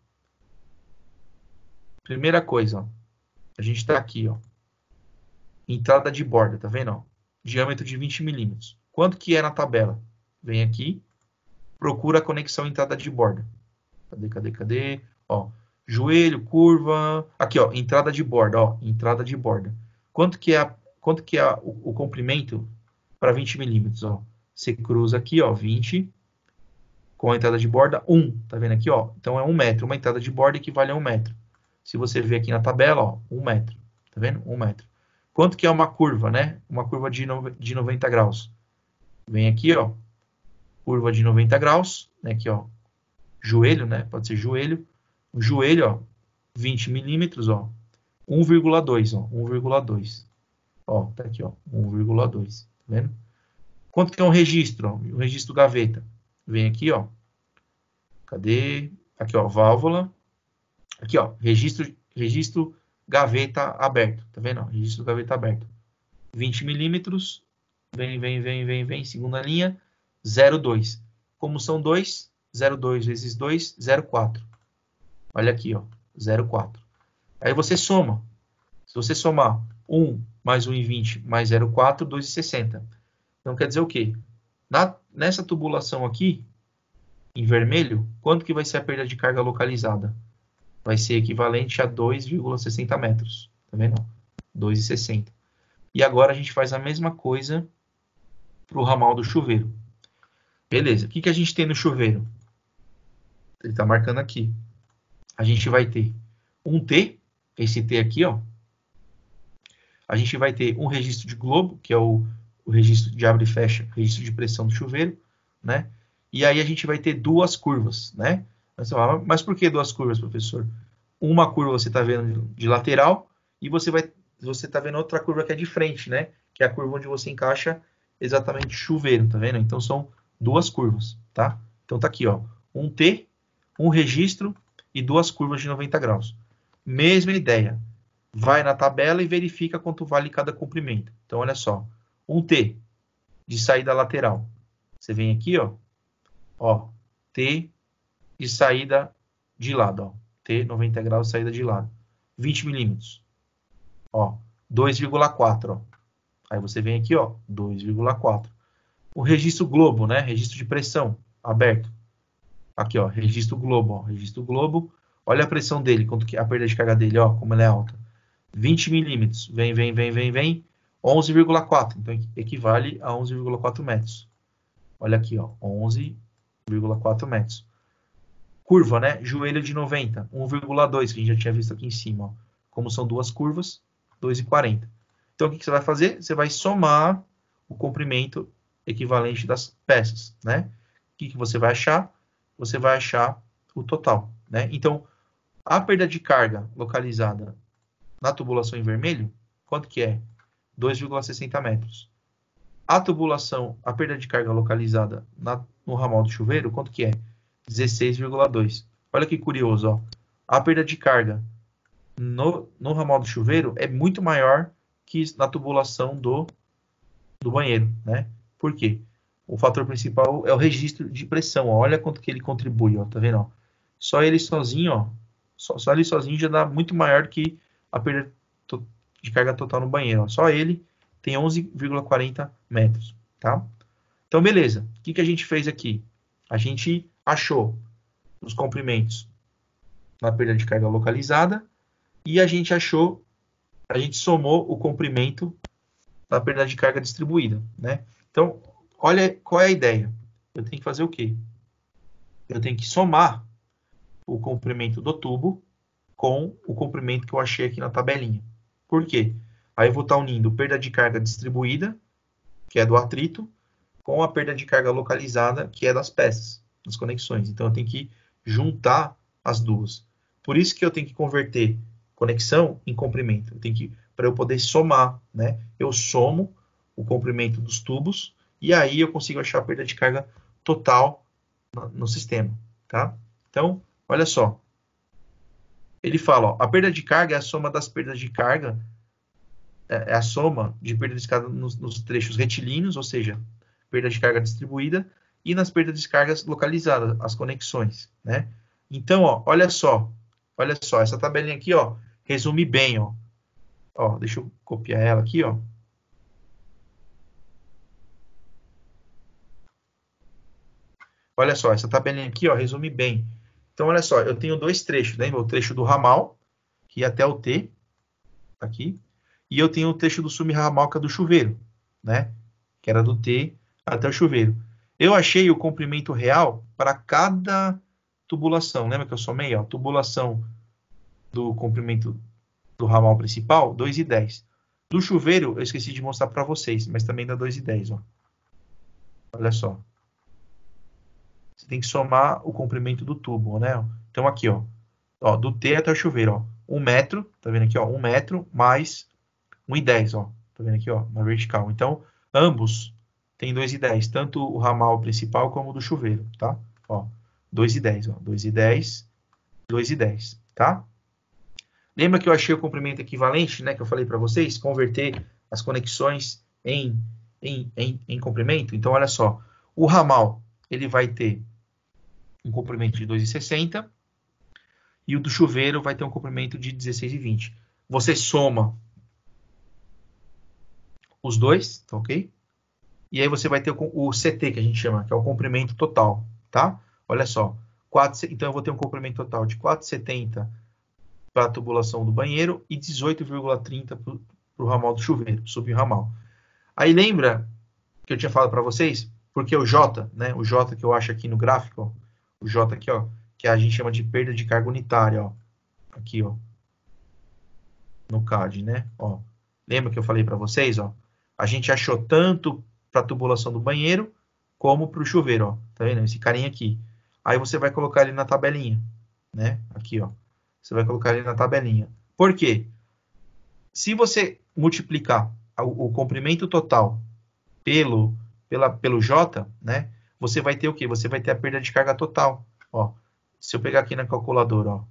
Primeira coisa, ó. A gente está aqui, ó. Entrada de borda, tá vendo, ó? Diâmetro de vinte milímetros. Quanto que é na tabela? Vem aqui, procura a conexão entrada de borda. Cadê, cadê, cadê? Ó, joelho, curva... Aqui, ó, entrada de borda, ó, entrada de borda. Quanto que é, a, quanto que é a, o, o comprimento para vinte milímetros, ó? Você cruza aqui, ó, vinte, com a entrada de borda, um. Tá vendo aqui, ó? Então é um metro. Uma entrada de borda equivale a um metro. Se você ver aqui na tabela, ó, um metro. Tá vendo? Um metro. Quanto que é uma curva, né? Uma curva de, no, de noventa graus. Vem aqui, ó. Curva de noventa graus. Né? Aqui, ó. Joelho, né? Pode ser joelho. O joelho, ó. vinte milímetros, ó. um vírgula dois, ó. um vírgula dois. Ó, tá aqui, ó. um vírgula dois. Tá vendo? Quanto que é um registro? Ó? Um registro gaveta. Vem aqui, ó. Cadê? Aqui, ó. Válvula. Aqui, ó. Registro, registro gaveta aberto. Tá vendo? Ó? Registro gaveta aberto. vinte milímetros. Vem, vem, vem, vem, vem. Segunda linha. zero vírgula dois. Como são dois, zero vírgula dois vezes dois, zero vírgula quatro. Olha aqui, ó. zero vírgula quatro. Aí você soma. Se você somar um mais um vírgula vinte mais zero vírgula quatro, dois vírgula sessenta. Então quer dizer o quê? Na, nessa tubulação aqui, em vermelho, quanto que vai ser a perda de carga localizada? Vai ser equivalente a dois vírgula sessenta metros. Tá vendo? dois vírgula sessenta. E agora a gente faz a mesma coisa para o ramal do chuveiro. Beleza. O que, que a gente tem no chuveiro? Ele está marcando aqui. A gente vai ter um T, esse T aqui, ó. A gente vai ter um registro de globo, que é o, o registro de abre e fecha, registro de pressão do chuveiro, né? E aí a gente vai ter duas curvas, né? Mas por que duas curvas, professor? Uma curva você está vendo de lateral e você vai você está vendo outra curva que é de frente, né? Que é a curva onde você encaixa exatamente o chuveiro, tá vendo? Então são duas curvas, tá? Então tá aqui, ó, um T, um registro e duas curvas de noventa graus. Mesma ideia. Vai na tabela e verifica quanto vale cada comprimento. Então olha só, um T de saída lateral. Você vem aqui, ó, ó, T de saída de lado, ó. T, noventa graus, saída de lado. vinte milímetros. Ó, dois vírgula quatro, ó. Aí você vem aqui, ó, dois vírgula quatro. O registro globo, né? Registro de pressão, aberto. Aqui, ó, registro globo, ó. Registro globo. Olha a pressão dele, quanto que a perda de carga dele, ó, como ela é alta. vinte milímetros. Vem, vem, vem, vem, vem. onze vírgula quatro. Então, equivale a onze vírgula quatro metros. Olha aqui, ó, onze vírgula quatro metros. Curva, né? Joelho de noventa, um vírgula dois, que a gente já tinha visto aqui em cima. Ó. Como são duas curvas, dois vírgula quarenta. Então, o que, que você vai fazer? Você vai somar o comprimento equivalente das peças, né? O que, que você vai achar? Você vai achar o total, né? Então, a perda de carga localizada na tubulação em vermelho, quanto que é? dois vírgula sessenta metros. A tubulação, a perda de carga localizada na, no ramal do chuveiro, quanto que é? dezesseis vírgula dois. Olha que curioso, ó. A perda de carga no, no ramal do chuveiro é muito maior que na tubulação do, do banheiro, né? Por quê? O fator principal é o registro de pressão, ó. Olha quanto que ele contribui, ó. Tá vendo, ó? Só ele sozinho, ó. Só, só ele sozinho já dá muito maior que a perda de carga total no banheiro, ó. Só ele tem onze vírgula quarenta metros, tá? Então, beleza. O que, que a gente fez aqui? A gente achou os comprimentos na perda de carga localizada e a gente achou, a gente somou o comprimento da perda de carga distribuída, né? Então, olha qual é a ideia. Eu tenho que fazer o quê? Eu tenho que somar o comprimento do tubo com o comprimento que eu achei aqui na tabelinha. Por quê? Aí eu vou estar unindo perda de carga distribuída, que é do atrito, com a perda de carga localizada, que é das peças, das conexões. Então, eu tenho que juntar as duas. Por isso que eu tenho que converter conexão em comprimento. Eu tenho que, para eu poder somar, né? Eu somo o comprimento dos tubos e aí eu consigo achar a perda de carga total no, no sistema, tá? Então, olha só. Ele fala, ó, a perda de carga é a soma das perdas de carga, é a soma de perda de carga nos, nos trechos retilíneos, ou seja, perda de carga distribuída, e nas perdas de cargas localizadas, as conexões, né? Então, ó, olha só, olha só, essa tabelinha aqui, ó, resume bem, ó. Ó, deixa eu copiar ela aqui, ó. Olha só, essa tabelinha aqui, ó, resume bem. Então, olha só, eu tenho dois trechos, lembra? O trecho do ramal, que ia até o T, aqui, e eu tenho o trecho do subramal, que é do chuveiro, né? Que era do T até o chuveiro. Eu achei o comprimento real para cada tubulação. Lembra que eu somei? Ó, tubulação do comprimento do ramal principal, dois e dez. Do chuveiro, eu esqueci de mostrar para vocês, mas também dá dois e dez. Ó. Olha só. Você tem que somar o comprimento do tubo, né? Então, aqui, ó. Ó, do T até o chuveiro, ó. Um metro, tá vendo aqui, ó? Um metro mais um e dez, ó. Tá vendo aqui, ó? Na vertical. Então, ambos têm dois e dez. Tanto o ramal principal como o do chuveiro, tá? Ó, dois e dez, ó. dois e dez, dois e dez, tá? Lembra que eu achei o comprimento equivalente, né? Que eu falei para vocês? Converter as conexões em, em, em, em comprimento. Então, olha só. O ramal, ele vai ter um comprimento de dois e sessenta. E o do chuveiro vai ter um comprimento de dezesseis e vinte. Você soma os dois, tá ok? E aí você vai ter o C T, que a gente chama, que é o comprimento total, tá? Olha só. quatro, então eu vou ter um comprimento total de quatro vírgula setenta para a tubulação do banheiro e dezoito vírgula trinta para o ramal do chuveiro, subramal. Aí lembra que eu tinha falado para vocês? Porque o J, né? O J que eu acho aqui no gráfico, ó, o J aqui, ó, que a gente chama de perda de carga unitária, ó. Aqui, ó. No C A D, né? Ó. Lembra que eu falei para vocês, ó? A gente achou tanto para a tubulação do banheiro como para o chuveiro, ó. Tá vendo? Esse carinha aqui. Aí você vai colocar ele na tabelinha, né? Aqui, ó. Você vai colocar ele na tabelinha. Por quê? Se você multiplicar o, o comprimento total pelo, pela, pelo J, né? Você vai ter o quê? Você vai ter a perda de carga total, ó. Se eu pegar aqui na calculadora, ó.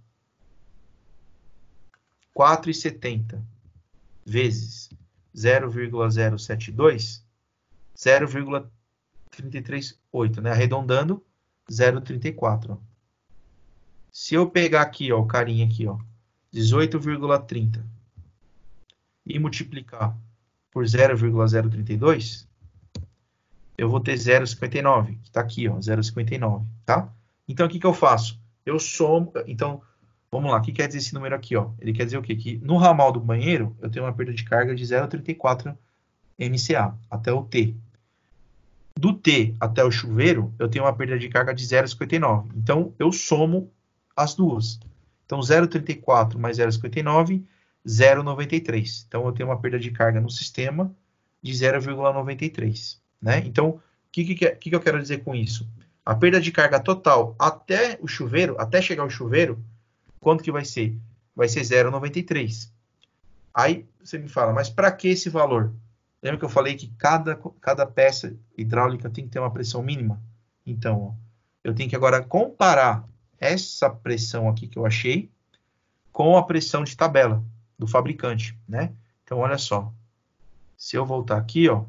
quatro vírgula setenta vezes zero vírgula zero sete dois, zero vírgula trinta e três oito, né? Arredondando, zero vírgula trinta e quatro. Ó. Se eu pegar aqui, ó, o carinha aqui, ó, dezoito vírgula trinta e multiplicar por zero vírgula zero trinta e dois, eu vou ter zero vírgula cinquenta e nove, que está aqui, ó, zero vírgula cinquenta e nove, tá? Então, o que, que eu faço? Eu somo, então, vamos lá, o que quer dizer esse número aqui, ó? Ele quer dizer o quê? Que no ramal do banheiro, eu tenho uma perda de carga de zero vírgula trinta e quatro M C A, até o T. Do T até o chuveiro, eu tenho uma perda de carga de zero vírgula cinquenta e nove. Então, eu somo as duas. Então, zero vírgula trinta e quatro mais zero vírgula cinquenta e nove, zero vírgula noventa e três. Então, eu tenho uma perda de carga no sistema de zero vírgula noventa e três, né? Então, o que, que, que, que eu quero dizer com isso? A perda de carga total até o chuveiro, até chegar ao chuveiro, quanto que vai ser? Vai ser zero vírgula noventa e três. Aí você me fala, mas para que esse valor? Lembra que eu falei que cada, cada peça hidráulica tem que ter uma pressão mínima? Então, ó, eu tenho que agora comparar essa pressão aqui que eu achei com a pressão de tabela do fabricante, né? Então, olha só. Se eu voltar aqui, ó,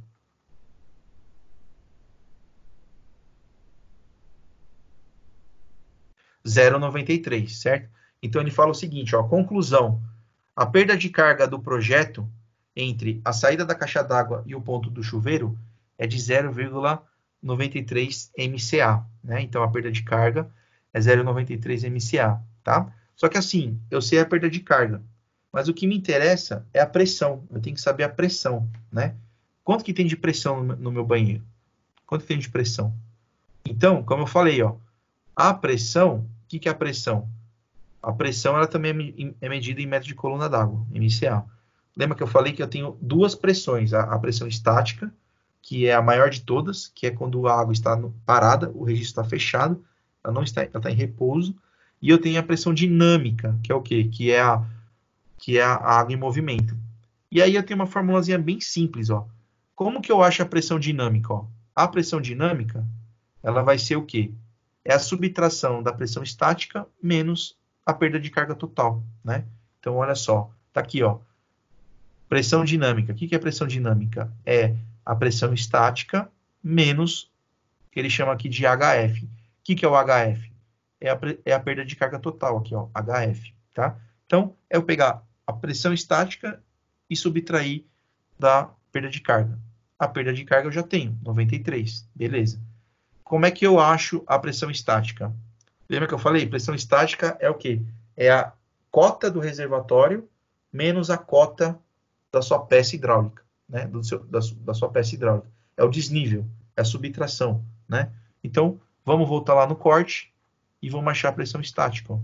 zero vírgula noventa e três, certo? Então, ele fala o seguinte, ó, conclusão. A perda de carga do projeto entre a saída da caixa d'água e o ponto do chuveiro é de zero vírgula noventa e três M C A, né? Então, a perda de carga é zero vírgula noventa e três M C A, tá? Só que assim, eu sei a perda de carga, mas o que me interessa é a pressão. Eu tenho que saber a pressão, né? Quanto que tem de pressão no meu banheiro? Quanto tem de pressão? Então, como eu falei, ó, a pressão, o que, que é a pressão? A pressão ela também é medida em metro de coluna d'água, M C A. Lembra que eu falei que eu tenho duas pressões, a, a pressão estática, que é a maior de todas, que é quando a água está no, parada, o registro está fechado, ela não está, ela está em repouso, e eu tenho a pressão dinâmica, que é o quê? Que é a, que é a água em movimento. E aí eu tenho uma formulazinha bem simples, ó. Como que eu acho a pressão dinâmica, ó? A pressão dinâmica, ela vai ser o quê? É a subtração da pressão estática menos a perda de carga total, né? Então, olha só, tá aqui, ó. Pressão dinâmica. O que é pressão dinâmica? É a pressão estática menos, que ele chama aqui de H F. O que é o H F? É a, é a perda de carga total aqui, ó, H F, tá? Então, é eu pegar a pressão estática e subtrair da perda de carga. A perda de carga eu já tenho, noventa e três, beleza. Como é que eu acho a pressão estática? Lembra que eu falei? Pressão estática é o quê? É a cota do reservatório menos a cota da sua peça hidráulica, né? Do seu, da, da sua peça hidráulica. É o desnível, é a subtração, né? Então, vamos voltar lá no corte e vamos achar a pressão estática. Ó.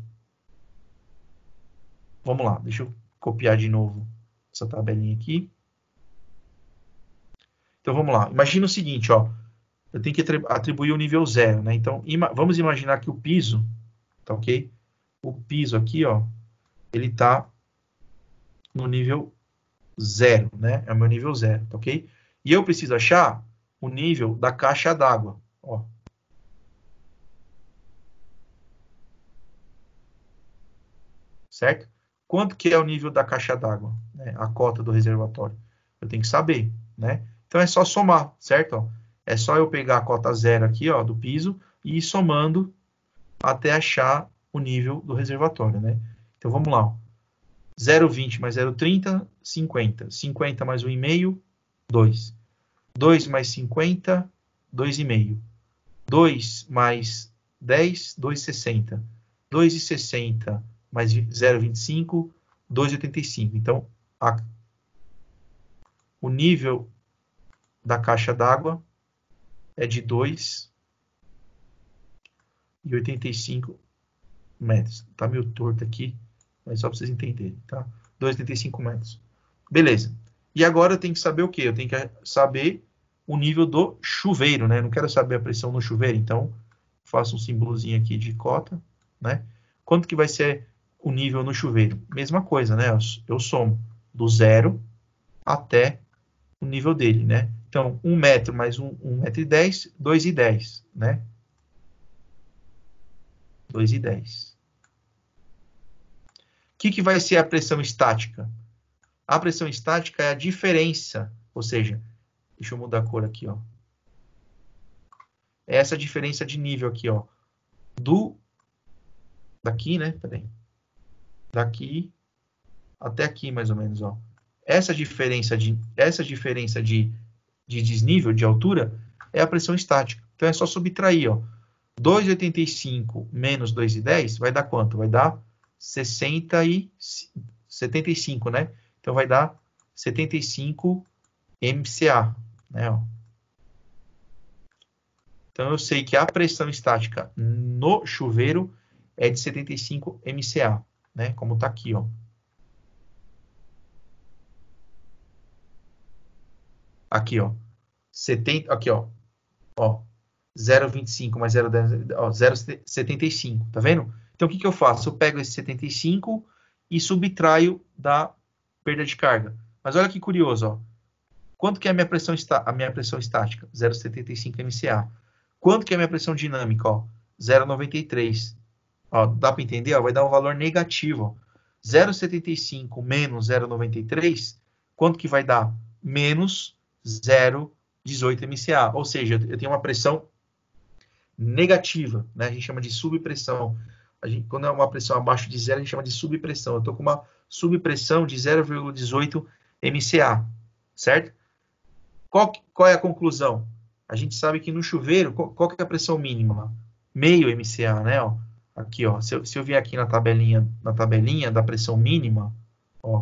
Vamos lá, deixa eu copiar de novo essa tabelinha aqui. Então, vamos lá. Imagina o seguinte, ó. Eu tenho que atribuir o nível zero, né? Então, ima vamos imaginar que o piso, tá ok? O piso aqui, ó, ele tá no nível zero, né? É o meu nível zero, tá ok? E eu preciso achar o nível da caixa d'água, ó. Certo? Quanto que é o nível da caixa d'água? Né? A cota do reservatório. Eu tenho que saber, né? Então, é só somar, certo? Ó, é só eu pegar a cota zero aqui, ó, do piso e ir somando até achar o nível do reservatório, né? Então, vamos lá. zero vírgula vinte mais zero vírgula trinta, cinquenta. cinquenta mais um vírgula cinco, dois. dois mais cinquenta, dois vírgula cinco. dois mais dez, dois vírgula sessenta. dois vírgula sessenta mais zero vírgula vinte e cinco, dois vírgula oitenta e cinco. Então, a, o nível da caixa d'água é de dois vírgula oitenta e cinco metros. Tá meio torto aqui, mas só para vocês entenderem, tá? dois vírgula oitenta e cinco metros. Beleza. E agora eu tenho que saber o quê? Eu tenho que saber o nível do chuveiro, né? Eu não quero saber a pressão no chuveiro, então faço um símbolozinho aqui de cota, né? Quanto que vai ser o nível no chuveiro? Mesma coisa, né? Eu somo do zero até o nível dele, né? Então, um metro mais um, um metro e dez, dois e dez, né? dois e dez. O que, que vai ser a pressão estática? A pressão estática é a diferença, ou seja, deixa eu mudar a cor aqui, ó. É essa diferença de nível aqui, ó. Do, daqui, né? Peraí. Daqui até aqui, mais ou menos, ó. Essa diferença de, essa diferença de, de desnível, de altura, é a pressão estática. Então, é só subtrair, ó. dois vírgula oitenta e cinco menos dois vírgula dez vai dar quanto? Vai dar sessenta e, setenta e cinco, né? Então, vai dar setenta e cinco M C A, né? Ó. Então, eu sei que a pressão estática no chuveiro é de setenta e cinco M C A, né? Como está aqui, ó. Aqui, ó. setenta, aqui, ó. Ó. zero vírgula vinte e cinco mais zero vírgula dez, ó, zero vírgula setenta e cinco, tá vendo? Então, o que, que eu faço? Eu pego esse setenta e cinco e subtraio da perda de carga. Mas olha que curioso, ó. Quanto que é a minha pressão, a minha pressão estática? zero vírgula setenta e cinco M C A. Quanto que é a minha pressão dinâmica? Ó, zero vírgula noventa e três. Ó, dá para entender? Ó, vai dar um valor negativo. zero vírgula setenta e cinco menos zero vírgula noventa e três, quanto que vai dar? Menos zero vírgula dezoito M C A. Ou seja, eu tenho uma pressão negativa, né? A gente chama de subpressão. A gente, quando é uma pressão abaixo de zero, a gente chama de subpressão. Eu estou com uma subpressão de zero vírgula dezoito M C A, certo? Qual, qual é a conclusão? A gente sabe que no chuveiro, qual, qual que é a pressão mínima? Meio M C A, né? Ó, aqui, ó. Se eu, se eu vier aqui na tabelinha, na tabelinha da pressão mínima, ó.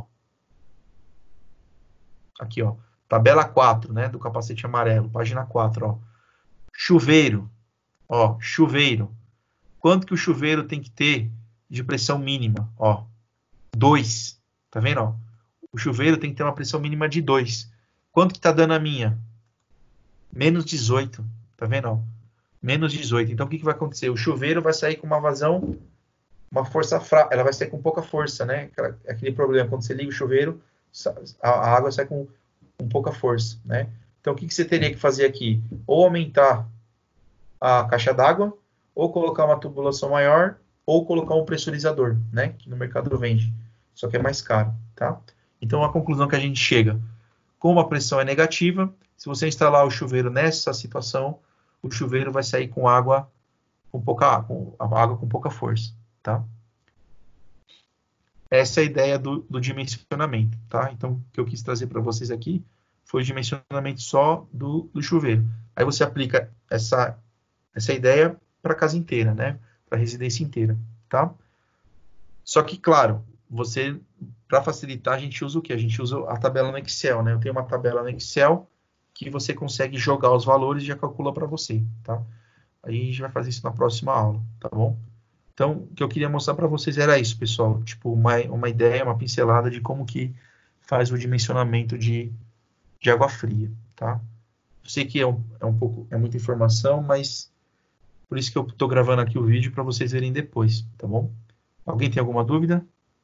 Aqui, ó. Tabela quatro, né? Do capacete amarelo, página quatro, ó. Chuveiro. Ó, chuveiro. Quanto que o chuveiro tem que ter de pressão mínima? Ó, dois. Tá vendo? Ó? O chuveiro tem que ter uma pressão mínima de dois. Quanto que tá dando a minha? Menos dezoito. Tá vendo? Ó? Menos dezoito. Então, o que, que vai acontecer? O chuveiro vai sair com uma vazão, uma força fraca. Ela vai sair com pouca força, né? Aquela, aquele problema. Quando você liga o chuveiro, a, a água sai com, com pouca força, né? Então, o que, que você teria que fazer aqui? Ou aumentar a caixa d'água, ou colocar uma tubulação maior, ou colocar um pressurizador, né? Que no mercado vende. Só que é mais caro, tá? Então, a conclusão que a gente chega, como a pressão é negativa, se você instalar o chuveiro nessa situação, o chuveiro vai sair com água com pouca água, água com pouca força, tá? Essa é a ideia do, do dimensionamento, tá? Então, o que eu quis trazer para vocês aqui foi o dimensionamento só do, do chuveiro. Aí você aplica essa, essa ideia para a casa inteira, né? Para a residência inteira, tá? Só que, claro, você, para facilitar, a gente usa o quê? A gente usa a tabela no Excel, né? Eu tenho uma tabela no Excel que você consegue jogar os valores e já calcula para você, tá? Aí a gente vai fazer isso na próxima aula, tá bom? Então, o que eu queria mostrar para vocês era isso, pessoal. Tipo, uma, uma ideia, uma pincelada de como que faz o dimensionamento de, de água fria, tá? Eu sei que é um, é um pouco, é muita informação, mas por isso que eu estou gravando aqui o vídeo para vocês verem depois, tá bom? Alguém tem alguma dúvida?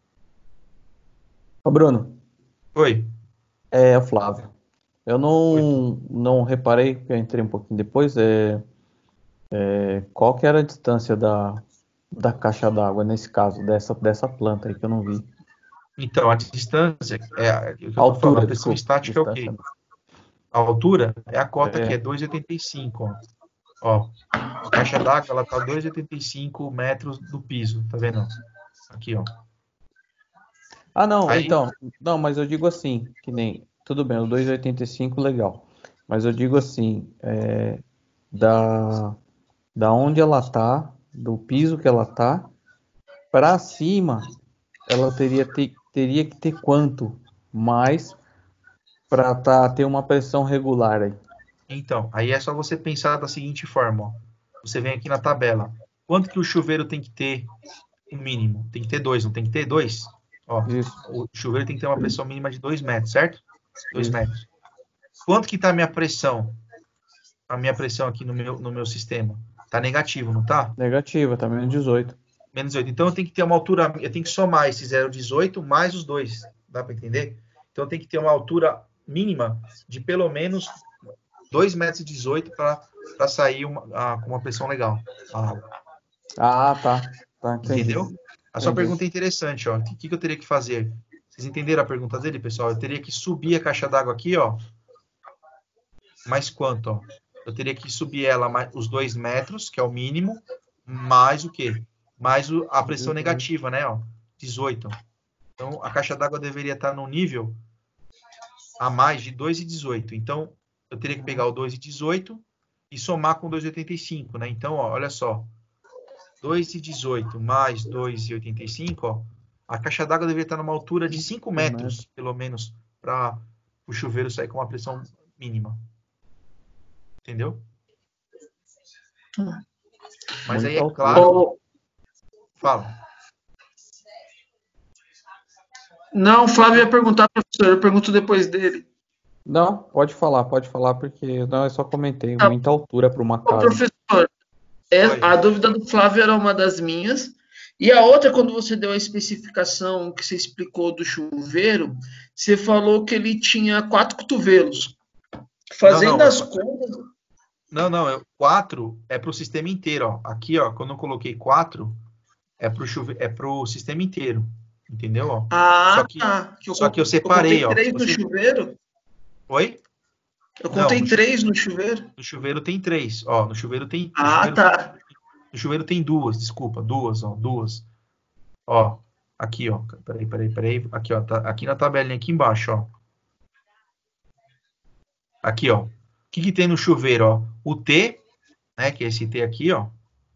Ô, Bruno, Oi. é o Flávio. Eu Oi. não, não reparei, que eu entrei um pouquinho depois, é, é, qual que era a distância da, da caixa d'água, nesse caso, dessa, dessa planta aí que eu não vi. Então, a distância, é o que eu estou falando, a Altura, pressão desculpa, estática é o distância. quê? A altura é a cota que é É, dois vírgula oitenta e cinco, ó. Ó, a caixa d'água, ela tá dois vírgula oitenta e cinco metros do piso, tá vendo? Aqui, ó. Ah, não, Aí, então, não, mas eu digo assim, que nem, tudo bem, o dois vírgula oitenta e cinco, legal. Mas eu digo assim, é, da, da onde ela tá, do piso que ela tá, para cima, ela teria, ter, teria que ter quanto mais para tá, ter uma pressão regular aí. então, aí é só você pensar da seguinte forma, ó. Você vem aqui na tabela. Quanto que o chuveiro tem que ter um mínimo? Tem que ter dois, não tem que ter dois? Ó, Isso, o chuveiro tem que ter uma pressão mínima de dois metros, certo? Dois isso. metros. Quanto que tá a minha pressão? A minha pressão aqui no meu, no meu sistema? Tá negativo, não tá? Negativa, tá menos dezoito. Menos oito. Então eu tenho que ter uma altura, eu tenho que somar esse zero vírgula dezoito mais os dois. Dá para entender? Então tem que ter uma altura mínima de pelo menos dois metros e dezoito para sair uma, a, com uma pressão legal. A água. Ah, tá. Tá, entendi. Entendeu? A sua Entendi. pergunta é interessante, ó. O que, que eu teria que fazer? Vocês entenderam a pergunta dele, pessoal? Eu teria que subir a caixa d'água aqui, ó. Mais quanto, ó? Eu teria que subir ela mais os dois metros, que é o mínimo, mais o quê? Mais o, a pressão negativa, né, ó? dezoito. Então, a caixa d'água deveria estar no nível a mais de dois vírgula dezoito. Então, eu teria que pegar o dois vírgula dezoito e somar com dois vírgula oitenta e cinco, né? Então, ó, olha só. dois vírgula dezoito mais dois vírgula oitenta e cinco, ó, a caixa d'água deveria estar numa altura de cinco metros, pelo menos, para o chuveiro sair com uma pressão mínima. Entendeu? Mas aí Muita é altura. claro. Fala. Não, o Flávio ia perguntar, professor, eu pergunto depois dele. Não, pode falar, pode falar, porque não, eu só comentei, Tá. muita altura para uma Ô, casa. professor, é, Oi. a dúvida do Flávio era uma das minhas. E a outra, quando você deu a especificação que você explicou do chuveiro, você falou que ele tinha quatro cotovelos. Não, Fazendo não, é, as qua- contas, não, não, é quatro é para o sistema inteiro, ó. Aqui, ó, quando eu coloquei quatro é para o chuve... é pro sistema inteiro, entendeu? Ó. ah, Só que, tá. Que eu, só que eu con- eu contei separei, ó. Se três no você, chuveiro. oi? Eu Não, contei no, chu- três no chuveiro. no chuveiro tem três, ó. No chuveiro tem, no Ah, chuveiro tem, tá. no chuveiro tem duas, desculpa, duas, ó, duas, ó. Aqui, ó. Peraí, peraí, peraí. Aqui, ó. Tá, aqui na tabelinha aqui embaixo, ó. Aqui, ó. O que que tem no chuveiro, ó? O T, né? Que é esse T aqui, ó.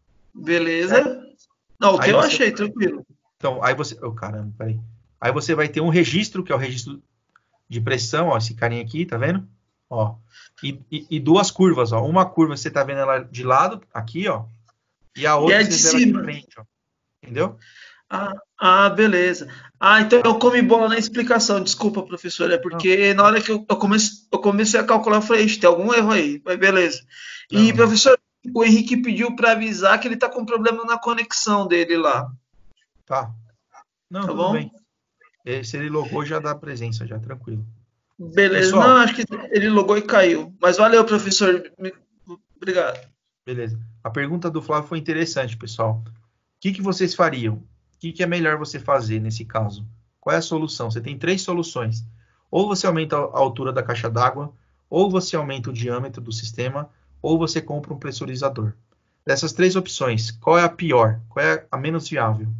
Certo? Beleza. Não, o Aí teu eu você, achei, tranquilo. então, aí você, oh, caramba, peraí. Aí você vai ter um registro, que é o registro de pressão, ó, esse carinha aqui, tá vendo? Ó. E, e, e duas curvas, ó. Uma curva você tá vendo ela de lado, aqui, ó. E a E outra é de você vê ela de cima. frente, ó. Entendeu? Ah, ah, beleza. Ah, então Tá? eu comi bola na explicação. Desculpa, professor. É Não, porque na não, hora que eu, eu, comecei, eu comecei a calcular, eu falei, "Ixi, tem algum erro aí. Mas beleza. E, não, não. professor, o Henrique pediu para avisar que ele está com problema na conexão dele lá. Tá. Não, Tá tudo bom? bem. E se ele logou, já dá presença, já, tranquilo. Beleza. Não, Pessoal, acho que ele logou e caiu. Mas valeu, professor. Obrigado. beleza. A pergunta do Flávio foi interessante, pessoal. O que que vocês fariam? O que que é melhor você fazer nesse caso? Qual é a solução? Você tem três soluções. Ou você aumenta a altura da caixa d'água, ou você aumenta o diâmetro do sistema, ou você compra um pressurizador. Dessas três opções, qual é a pior? Qual é a menos viável?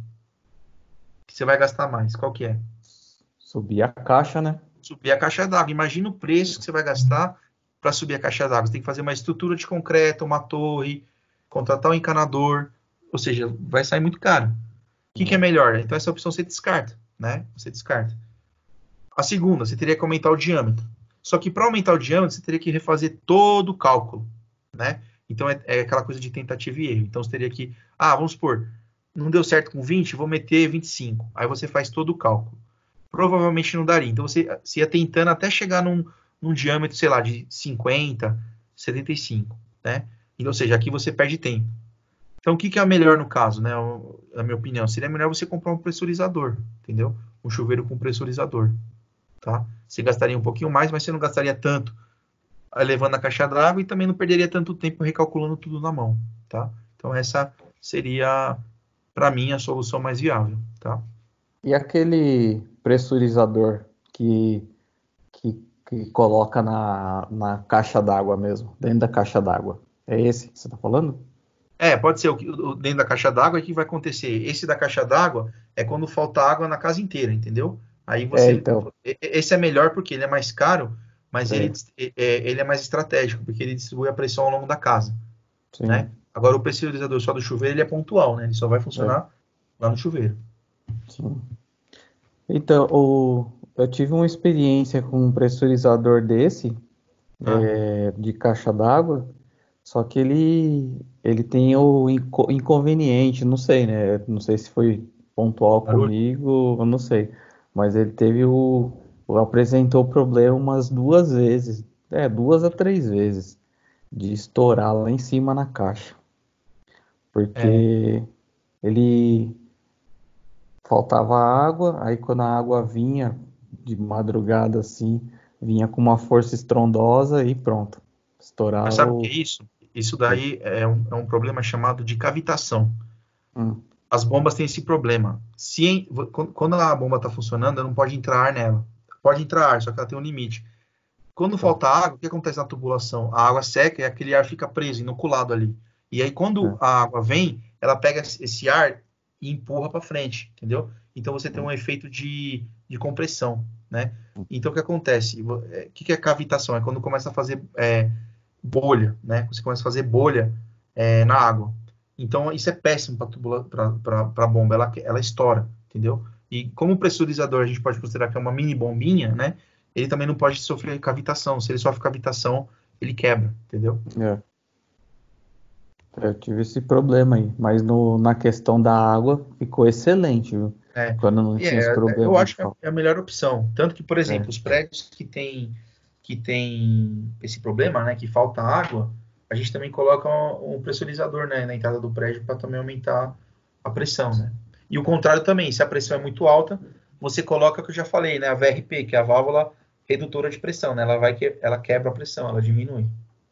Que você vai gastar mais? Qual que é? Subir a caixa, né? Subir a caixa d'água. Imagina o preço que você vai gastar para subir a caixa d'água. Você tem que fazer uma estrutura de concreto, uma torre, contratar um encanador, ou seja, vai sair muito caro. O que, que é melhor? Então essa opção você descarta, né? Você descarta. A segunda, você teria que aumentar o diâmetro. Só que para aumentar o diâmetro, você teria que refazer todo o cálculo, né? Então é, é aquela coisa de tentativa e erro. Então você teria que, ah, vamos supor, não deu certo com vinte, vou meter vinte e cinco. Aí você faz todo o cálculo. Provavelmente não daria. Então você, você ia tentando até chegar num, num diâmetro, sei lá, de cinquenta, setenta e cinco, né? Então, ou seja, aqui você perde tempo. Então, o que, que é melhor no caso, né? Na minha opinião, seria melhor você comprar um pressurizador, entendeu? Um chuveiro com pressurizador, tá? Você gastaria um pouquinho mais, mas você não gastaria tanto levando a caixa d'água e também não perderia tanto tempo recalculando tudo na mão, tá? Então, essa seria, para mim, a solução mais viável, tá? E aquele pressurizador que, que, que coloca na, na caixa d'água mesmo, dentro da caixa d'água. É esse que você está falando? É, pode ser o, que- o- dentro da caixa d'água, o que vai acontecer? Esse da caixa d'água é quando falta água na casa inteira, entendeu? Aí É, você. então. e- Esse é melhor porque ele é mais caro, mas ele, É, dis- é- é- ele é mais estratégico, porque ele distribui a pressão ao longo da casa, né? sim, Agora, o pressurizador só do chuveiro, ele é pontual, né? Ele só vai é, funcionar lá no chuveiro. sim. Então, o, eu tive uma experiência com um pressurizador desse, Ah, é, de caixa d'água, só que ele, ele tem o inco- inconveniente, não sei, né? Não sei se foi pontual barulho? comigo, eu não sei. Mas ele teve o, o- apresentou o problema umas duas vezes, é, duas a três vezes, de estourar lá em cima na caixa. É, Porque ele faltava água, aí quando a água vinha de madrugada assim, vinha com uma força estrondosa e pronto. mas Estourava sabe o que é o. isso? Isso daí é um, é um problema chamado de cavitação. Hum, As bombas têm esse problema. Se em- quando a bomba está funcionando, não pode entrar ar nela. Pode entrar ar, só que ela tem um limite. Quando tá, falta água, o que acontece na tubulação? A água seca e aquele ar fica preso, inoculado ali. E aí, quando é, a água vem, ela pega esse ar e empurra para frente, entendeu? Então você tem um efeito de, de compressão, né? Então o que acontece? O que, que é cavitação? É quando começa a fazer é, bolha, né? Você começa a fazer bolha é, na água. Então isso é péssimo para a bomba, ela, ela estoura, entendeu? E como o pressurizador a gente pode considerar que é uma mini bombinha, né? Ele também não pode sofrer cavitação. Se ele sofre cavitação, ele quebra, entendeu? é. Eu tive esse problema aí, mas no, na questão da água ficou excelente, viu? É, Quando não e tinha esse é, eu problema de acho que falta. é a melhor opção. Tanto que, por exemplo, É, os prédios que têm que tem esse problema, né, que falta água, a gente também coloca um, um pressurizador, né, na entrada do prédio para também aumentar a pressão, né? E o contrário também, se a pressão é muito alta, você coloca o que eu já falei, né, a V R P, que é a válvula redutora de pressão, né? Ela vai que ela quebra a pressão, ela diminui.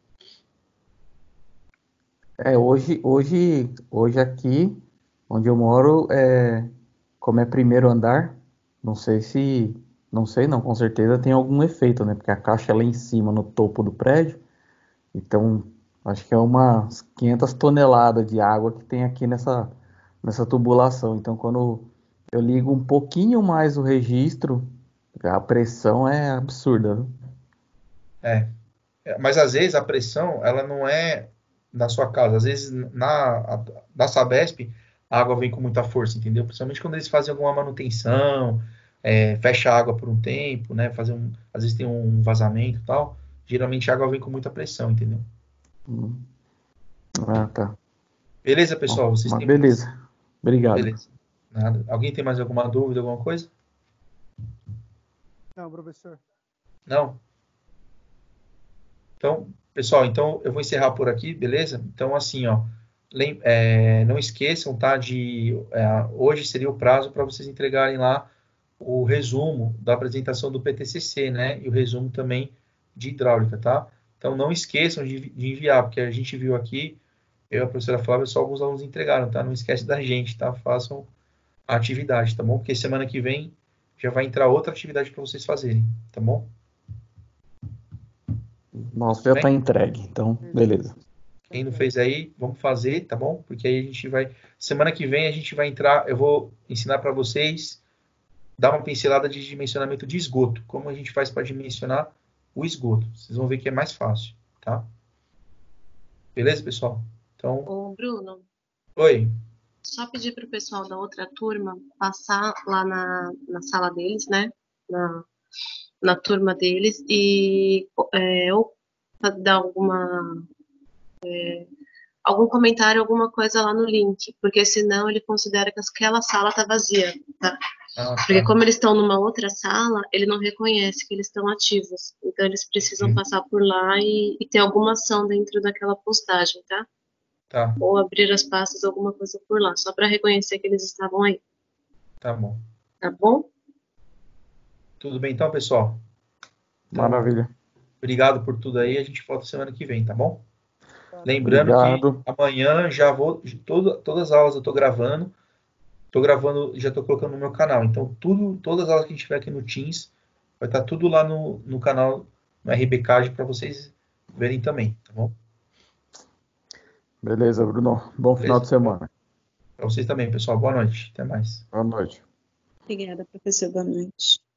É, hoje, hoje, hoje aqui, onde eu moro, é, como é primeiro andar, não sei se, não sei não, com certeza tem algum efeito, né? Porque a caixa é lá em cima, no topo do prédio, então acho que é umas quinhentas toneladas de água que tem aqui nessa, nessa tubulação. Então quando eu ligo um pouquinho mais o registro, a pressão é absurda, viu? É. É, mas às vezes a pressão, ela não é na sua casa. Às vezes na, a- na Sabesp, a água vem com muita força, entendeu? Principalmente quando eles fazem alguma manutenção, é, fecha a água por um tempo, né? Fazer um, às vezes tem um vazamento e tal. Geralmente a água vem com muita pressão, entendeu? Hum. Ah, tá. Beleza, Bom, pessoal? Vocês mas têm mais? beleza. Obrigado. Beleza. Nada. Alguém tem mais alguma dúvida, alguma coisa? Não, professor. Não? Então, pessoal, então eu vou encerrar por aqui, beleza? Então, assim, ó, lem- é, não esqueçam, tá? De é, hoje seria o prazo para vocês entregarem lá o resumo da apresentação do P T C C, né? E o resumo também de hidráulica, tá? Então, não esqueçam de, de enviar, porque a gente viu aqui, eu e a professora Flávia, só alguns alunos entregaram, tá? Não esquece da gente, tá? Façam a atividade, tá bom? Porque semana que vem já vai entrar outra atividade para vocês fazerem, tá bom? Nossa, Tudo já bem? tá entregue, então beleza. Quem não fez aí, vamos fazer, tá bom? Porque aí a gente vai. Semana que vem a gente vai entrar. Eu vou ensinar para vocês dar uma pincelada de dimensionamento de esgoto. Como a gente faz para dimensionar o esgoto. Vocês vão ver que é mais fácil, tá? Beleza, pessoal? Então, Ô, Bruno, oi. só pedir para o pessoal da outra turma passar lá na, na sala deles, né? Na, na turma deles e é, ou dar alguma, algum comentário, alguma coisa lá no link, porque senão ele considera que aquela sala tá vazia, tá? Ah, Porque tá. como eles estão numa outra sala, ele não reconhece que eles estão ativos. Então eles precisam Hum, passar por lá e, e ter alguma ação dentro daquela postagem, tá? Tá, Ou abrir as pastas, alguma coisa por lá, só para reconhecer que eles estavam aí, tá bom. tá bom? Tudo bem então, pessoal? Então, Maravilha. obrigado por tudo aí. A gente volta semana que vem, tá bom? Tá, Lembrando que Obrigado. amanhã já vou. Todo, todas as aulas eu tô gravando. Tô gravando, já tô colocando no meu canal. Então, tudo, todas as aulas que a gente tiver aqui no Teams, vai estar tudo lá no, no canal, no R B Card, para vocês verem também, tá bom? Beleza, Bruno. Bom final Beleza? de semana. Para vocês também, pessoal. Boa noite. Até mais. Boa noite. Obrigada, professor. Boa noite.